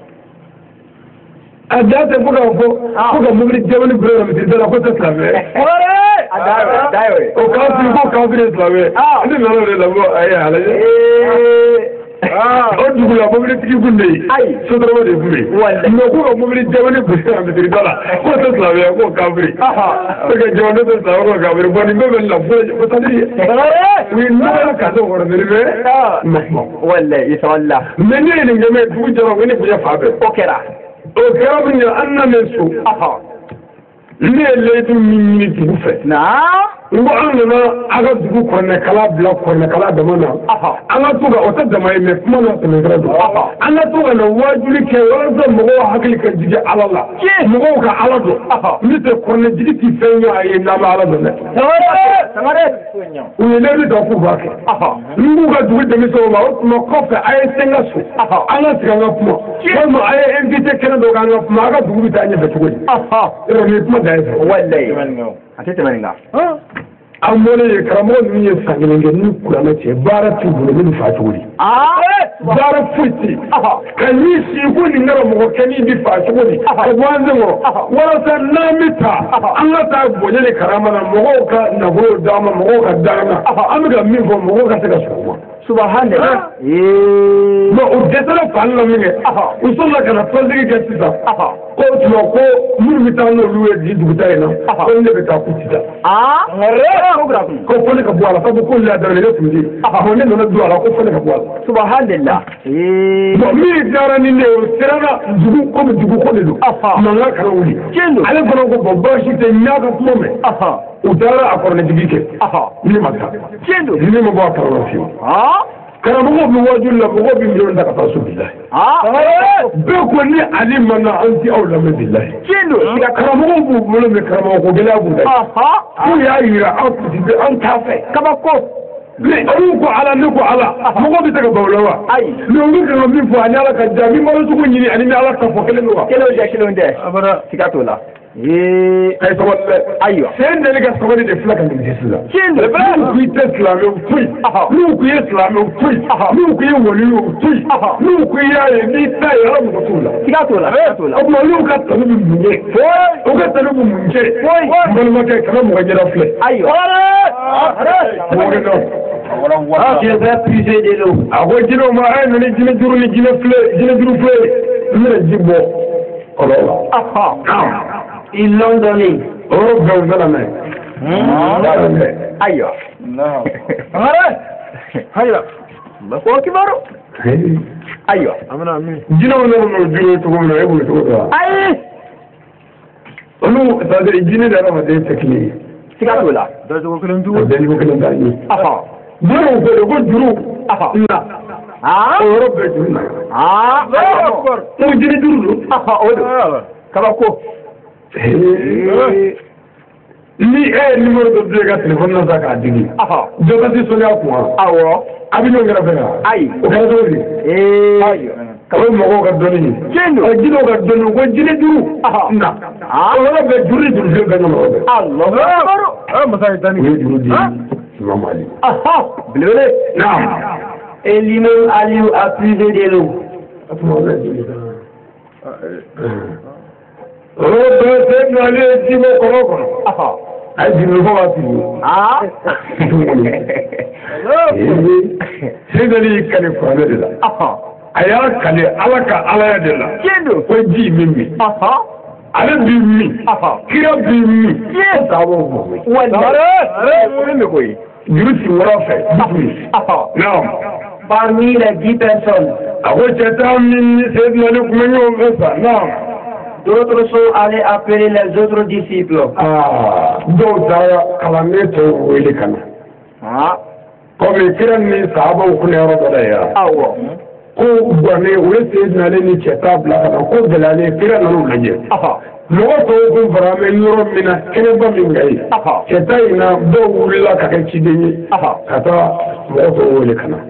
a da tɛ fo k'a fɔ ko ka mobili jɛmani bere la misi dala ko tɛ silamɛ a da y'o da y'o ye o kafiri ko kafiri ye silamɛ ne nana o de la ko ayi a lajɛ o dugu la mobilitigi kun de ye sotarama de kun bɛ yen mɛ ko ka mobili jɛmani bere la misi dala ko tɛ silamɛ ko kafiri o ka jama ne tɛ silamɛ ko kafiri bɔn nin bɛɛ bɛ la fo tali ye u ye nɔgɔya ka se kɔrɔ mɛ ma kuma walayi i sabali la mɛ ne ye nin kɛ mɛ dugu jɛma ko ne bonya fa bɛɛ o kɛra o kɛra min ye an na mɛ so ne ye layidu min ɲini dugu fɛ n ko an nana an ka dugu kɔrɔnɛkala bila kɔrɔnɛkala dama na an ka to ka o tɛ dama ye mɛ kuma na tɛmɛsira don an ka to ka na wajuli kɛ walasa mɔgɔw hakili ka jigi ala la mɔgɔw ka ala dɔn ne tɛ kɔrɔnɛjigi ti fɛn ye a ye n'an bɛ ala dɔn dɛ u ye layidu dɔ k'u b'a kɛ n b'u ka dugu denmisɛnw ma o tuma kɔfɛ a ye se n ka so an ka sigi an ka kuma walima a ye invité kɛnɛ dɔ k'an ka kuma a ka dugu bɛ taa ɲɛfɛ cogo di yɔrɔ nin ye kuma dan ye fɛ walayi a tɛ tɛmɛ nin kan an bɔlen ye karamɔgɔ ninnu ye san kelen kɛ ni kuranɛ cɛ baara t'u bolo ne bɛ fa cogo di baara foyi tɛ ka n'i sigi ko nin kɛra mɔgɔ kɛ n'i bɛ fa cogo di ka bɔ an senkɔrɔ walasa n'an bɛ taa an ka taa bonya ni karama na mɔgɔw ka nafolo d'an ma mɔgɔw ka d'an na an bɛ ka min fɔ mɔgɔw ka se ka sɔrɔ ma subahana mɛ o dɛsɛra fani la min kɛ u sɔrɔla ka na tɔnsigi kɛ sisan ko tuma ko minnu bɛ taa n'olu ye bi duguta in na ko ne bɛ taa ku ti da ko fɔ ne ka bɔ a la sabu ko olu y'a daminɛ ne tun tɛ yen bon ne nana don a la ko fɔ ne ka bɔ a la subahana bon min taara ni ne ye o siranna dugu komi dugu ko de don mankan kana wuli ale fana ko bɔn baasi tɛ n y'a ka kuma mɛn u taara a kɔrɔnɛtigi kɛ ne ma taa ne ma bɔ a kalama fiyewu karamɔgɔw bɛ wajuli la mɔgɔw bɛ miliyɔn ta ka taa so bilahi bɛɛ ko ni ale ma na an ti aw lamɛn bilahi karamɔgɔw b'u bolo mɛ karamɔgɔ ko gɛlɛya b'u la k'u y'a yira an kuti an t'a fɛ kabako olu ko ala ne ko ala mɔgɔw bɛ se ka baw la wa mɛ olu kan ka min fɔ ani ala ka jaa min malo cogo ɲini ani ni ala ka fɔ kelen don wa kelen tɛ kelen tɛ siga t'o la ee ayi sabali dɛ ayiwa sen deli ka sabali de filɛ ka nin di sisan n'u k'i tɛ silamɛw to yen n'u k'i ye silamɛw to yen n'u k'i ye waliw to yen n'u k'i y'a ye n'i ta ye ala mɔgɔ t'o la siga t'o la o tuma olu ka tanu bɛ mun ye o ka tanu bɛ mun kɛ n balimakɛ kana mɔgɔ ɲɛda filɛ ayiwa mɔgɔ dɔn je vais puiser de l'eau a ko jinɛw ma a ye na ni jinɛ duuru ni jinɛ filɛ jinɛ duuru filɛ n bɛna ji bɔ kɔlɔn la ils l'ont donné oh ben vous allez aïe non aïe ma ko kibaru aïe amana mi jina wona no juro to ko no e bu to ko aïe onu ta de jina da ma de tekni siga to la da ko ko ndu de ko ko nda ni aha juro ko ko juro aha na ah o ro be juro ah ko jina juro aha o do kaba ko ni e numéro dɔ bɛ ka téléphone na sa k'a digi dɔ ka se sɔnniya kun wa awɔ a bɛ ɲɔgɔn kɛrɛfɛ wa ayi o kɛra cogo di ayi o ye mɔgɔw ka dɔnni ye tiɲɛ don jinɛw ka dɔnni ko jinɛ duuru na o yɔrɔ bɛɛ juru ni juru filen bɛɛ ɲɔgɔn bɛɛ alahu masa ye tanni o ye juru di imam ali belebele naam Et l'imam Ali a puisé de l'eau. Aya kale alaka alaya de la Kendo ko ji mimi aha ale bi mi aha kira bi mi yes sabo mo wala re me koy giru ci wara fe aha non Parmi les dix personnes, ako cheta min c'est na ko ñoo fa non d'autres sont allés appeler les autres disciples. ah do dara kala ne to wele kana ah ko me kira ni sabo ko ne ro da ya awo ko gwane wele c'est na le ni cheta bla kana ko galale kira na ro laje aha mɔgɔ tɔw ko farame yɔrɔ min na kɛnɛba min ka ye cɛta in na dɔw wulila ka kɛ ciden ye ka taa mɔgɔ tɔw wele ka na.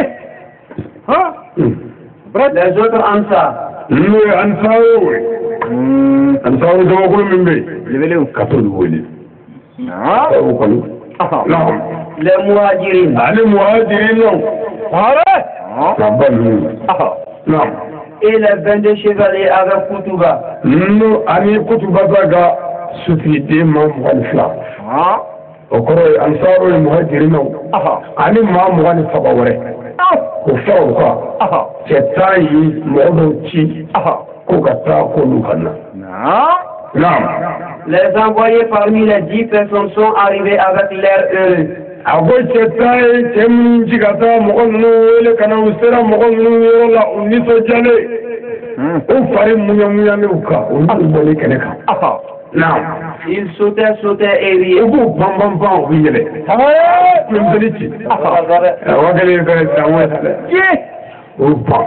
Les autres ansars. n'o ye ansaro ye ansaro jamakulu min bɛ yen ka t'olu wele. o kɔni. Les muhajirin. ani muhajirin nɔ. ka ba ninnu. Et les vingt-deux chevaliers avec Koutuba. Nous, ani Koutuba Zaga, suffisait mon fila. O kɔrɔ ye ansaro ye muhajirin nɔ. Ani maa mugan ni saba wɛrɛ. O fɛn o kan. Cɛ tan ye mɔgɔ dɔw ci. Ko ka taa k'olu ka na. Naam. Les envoyés parmi les dix personnes sont arrivés avec l'air heureux. A ko cɛ tan ye cɛ minnu ci ka taa mɔgɔ ninnu wele ka na u sera mɔgɔ ninnu yɔrɔ la u nisɔndiyalen. U fari muɲamuɲalenw kan olu bɔlen kɛnɛ kan. Naam. Ils sautaient, sautaient et riaient. U b'u pan pan pan u bɛ yɛlɛ. Kulomisɛnnin ci. Wa kelen fɛnɛ san wɛrɛ ta dɛ. U pan.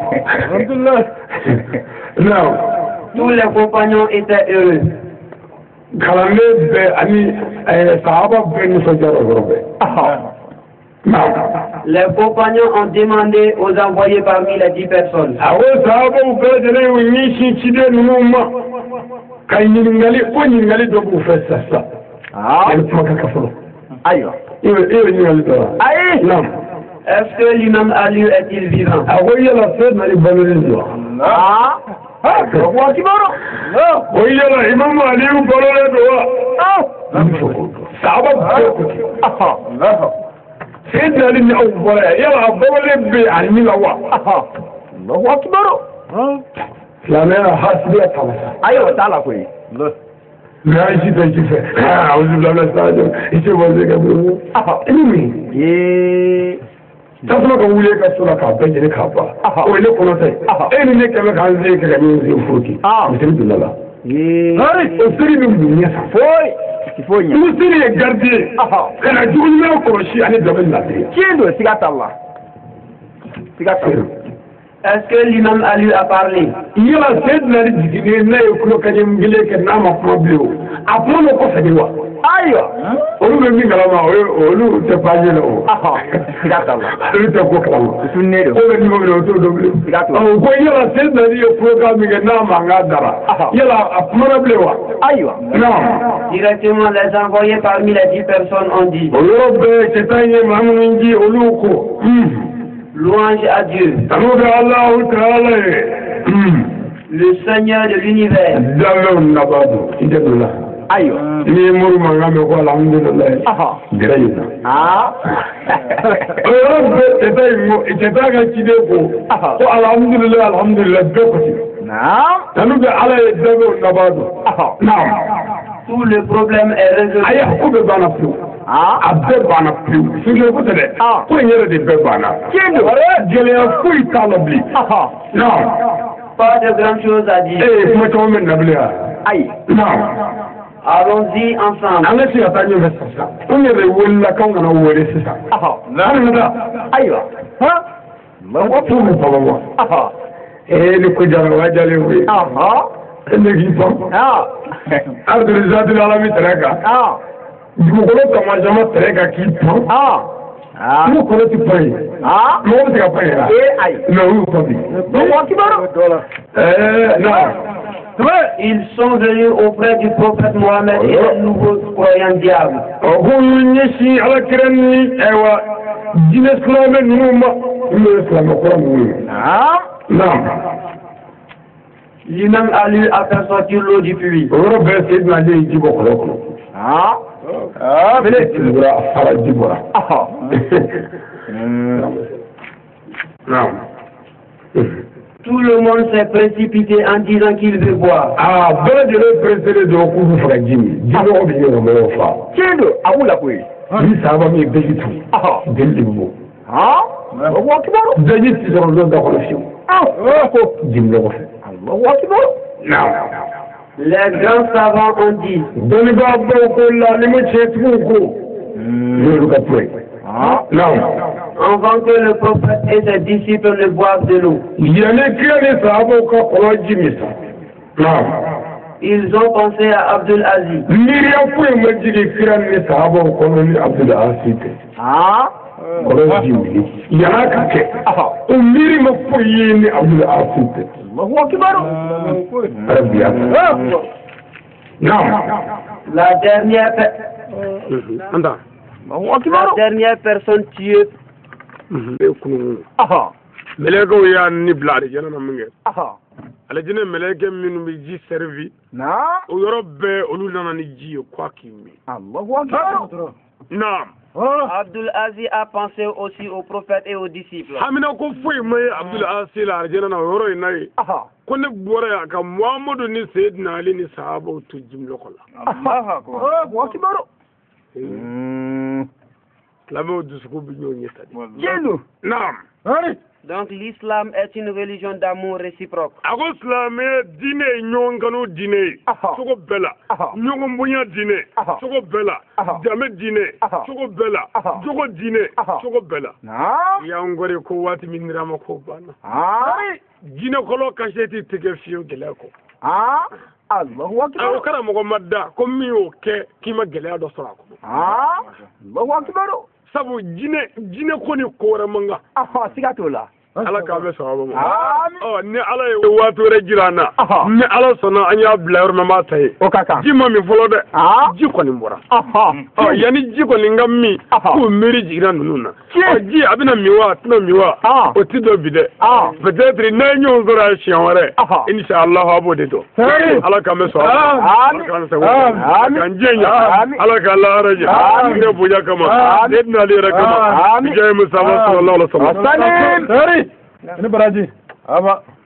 Naam. Tous les compagnons étaient heureux. Kalanden bɛɛ ani sahaba bɛɛ nisɔndiyara o yɔrɔ bɛɛ. Les compagnons ont demandé aux envoyés parmi les dix personnes. Awo sahabaw bɛɛ lajɛlen y'u ɲɛsin ciden ninnu ma ka ɲininkali ko ɲininkali dɔ b'u fɛ sisan. Yɛrɛ kuma ka kan fɔlɔ. Ayiwa. I bɛ i bɛ ɲininkali dɔ la. Ayi. Naam. Est-ce que l'imam Ali est-il vivant? A ko yala fɛn nali balolen don. Ah. Ah. Waati baro. Ko yala imamu Aliyu balolen don wa? Ah. Sahaba bɛɛ ko ten. Aha. Seyidina Ali ni aw bɔra yan yala a balolen bɛ a ni la wa? Aha. Waati baro. Silamɛya hasidiya kama sa. Ayiwa t'a la koyi. Mais an si tɛ ji fɛ. Aa o bila bila sa jɔ i tɛ bɔ se ka bolo. I ni min. Yee. Tasuma ka wuli ka so la k'a bɛɛ jeni k'a ban. O ye ne kɔnɔ ta ye. E ni ne kɛmɛ k'an sen kɛ ka ɲɔgɔn sen furu ten. Misiri donna la. Yee. O siri bɛ mun ɲɛ sa. Foyi. Foyi ɲɛ. Misiri ye gardien. Ka na jugu ɲuman kɔlɔsi ani dɛmɛ latiri. Tiɲɛ don siga t'a la. Siga t'a la. Est-ce que l'imam Ali a parlé? Yala Seydina Ali jiginnen n'a ye kulo kaɲɛ kelen kɛ n'a ma kuma bilen o. A kuma ma kɔfɛ de wa? Ayiwa. Olu bɛ min kalama o ye olu tɛ baasi la o. Siga t'a la. Olu tɛ ko kalama. Sunnen don. O bɛ ɲuman minɛ o t'o dɔn bilen. Siga t'a la. Ko yala Seydina Ali ye kulokan min kɛ n'a mankan dara. Yala a kumana bilen wa? Ayiwa. Non. Directement, les envoyés parmi les dix personnes ont dit. O yɔrɔ bɛɛ cɛ tan ye maa minnu ji olu ko. Louange à Dieu. Le Seigneur de l'univers. Aïe. Ni muru manga me ko alhamdulillah. Aha. Dira yina. Ah. Oro be teta mo teta ga chide ko. Ko alhamdulillah alhamdulillah be ko ti. Naam. Tanu be ala e dago nabadu. Aha. Naam. Tout le problème est résolu. Aya ko be bana fu. Ah. Abbe bana fu. Suje ko tede. Ah. Ko nyere de be bana. Kendo. Gele fu italabli. Aha. Naam. Pas de grandes choses à dire. Eh, kuma to men nablia. Aïe. Naam. Allons-y ensemble. An ka se ka taa ɲɛfɛ sisan. N yɛrɛ wulila k'anw kana wele sisan. Hali ka taa. Ayiwa. Mɔgɔ t'u bɛ baba wa. Ee ni ko jara o y'a jalen koyi. E ne k'i pan. Abudulayi ala bɛ tɛrɛ kan. Dugukolo tamasiyɛn tɛrɛ kan k'i pan. N'u kɔnɔ ti pan ye. Mɔgɔ bɛ se ka pan ye wa. Ee ayi. Mɛ o y'u pan bi. Mɔgɔ kibaru. Ɛɛ na. Ils sont venus auprès du prophète Mohammed et des nouveaux croyants diables. jinɛ silamɛ ninnu ma n'o ye silamɛ kura ninnu ye. naam. L'imam Ali a fait sortir l'eau du puits. o yɔrɔ bɛɛ Seydina Ali ye ji bɔ kɔlɔn kɔnɔ. ah bele tilibura a fara ji bɔra. naam. Tout le monde s'est précipité en disant qu'il veut boire. ah bɛɛ lajɛlen préféré dɔn k'u bɛ fɛ ka ji min ji nɔgɔ bɛ yɔrɔ mɔgɔw fa. tiɲɛ don a b'u la koyi. ni sahaba min ye bɛji turu. jeli de bɛ bɔ. Allahu Akbar. bɛji ti sɔrɔ dɔn da kɔnɔ fiyewu. ko ji nɔgɔ fɛ. Allahu Akbar. naam. Les grands savants ont dit. dɔnnibaa baw ko la ni ma cɛtigiw ko. n'olu ka to ye. naam. Avant que le prophète et ses disciples ne boivent de l'eau. yanni kira ni sahabaw ka kɔlɔn ji min sa. naam. Ils ont pensé à Abdul Aziz. miiriya foyi ma jigin kira ni sahabaw kɔnɔ ni Abdul Aziz tɛ. kɔlɔn ji wuli. yan'a ka kɛ. o miiri ma foyi ye ni Abdul Aziz tɛ. Allahu Akbar. arabiya. naam. La dernière, pe- anda. Allahu Akbar. la dernière personne tuée. mɛlɛkɛw y'a ni bila alijana na min kɛ. Aha. alijana mɛlɛkɛ minnu bɛ ji sɛrifi. Naam. o yɔrɔ bɛɛ olu nana ni ji ye k'a k'i min. Allahu Akbar. naam. Abdul Aziz a pensé aussi aux prophètes et aux disciples. hamina ko foyi ma ye Abdul Aziz la alijana na o yɔrɔ in na ye. Aha. ko ne bɔra yan ka Muhamadu ni Seydina Ali ni sahabaw to jimlɔkɔ la. Allahu Akbar. silamɛw dusukun bɛ ɲɔgɔn ɲɛ ta de. tiɲɛ don. naam. Donc l'islam est une religion d'amour réciproque. a ko silamɛ diinɛ ye ɲɔgɔn kanu diinɛ ye. cogo bɛɛ la. ɲɔgɔn bonya diinɛ. cogo bɛɛ la. danbe diinɛ. cogo bɛɛ la. jogo diinɛ. cogo bɛɛ la. Naam. y'an gɔri ko waati min dira ma ko banna. diinɛ kɔlɔ kasɛti tigɛ fiyewu gɛlɛya kɔ. Allahu a Akbar. ko karamɔgɔ ma da ko min y'o kɛ k'i ma gɛlɛya dɔ sɔrɔ a kɔnɔ. Allahu Akbar. sabu jinɛ jinɛ ko ni ko wɛrɛ man kan. Aha, siga t'o la. ala k'an bɛ sababa ma. Amin. ɔ ni ala ye waati wɛrɛ jira an na. ni ala sɔnna an y'a bila yɔrɔ min an b'a ta ye. O ka kan. ji ma min fɔlɔ dɛ. Ah. ji kɔni bɔra. Aha. ɔ yanni ji kɔni ka min. k'o miiri jiginna ninnu na. Tiɲɛ. ɔ ji a bɛna min wa a tɛna min wa. Ah. o ti dɔ bi dɛ. Ah. peut-être n'a ye ɲɔgɔn sɔrɔ yan siɲɛ wɛrɛ. Aha. inshallah a b'o de dɔn. Sɛri. ala k'an bɛ sababa ma. Amin. ala k'an sago ma. Amin. ala k'an jɛ ɲa. Amin. ala k'an lahara ɲa. Amin. ne bonya kama. Amin. ne tɛna ale yɛrɛ kama. Amin. bijaahi Mustafa sallallahu alaihi wa sallam. Salim. Sari. Ini baraji. Apa?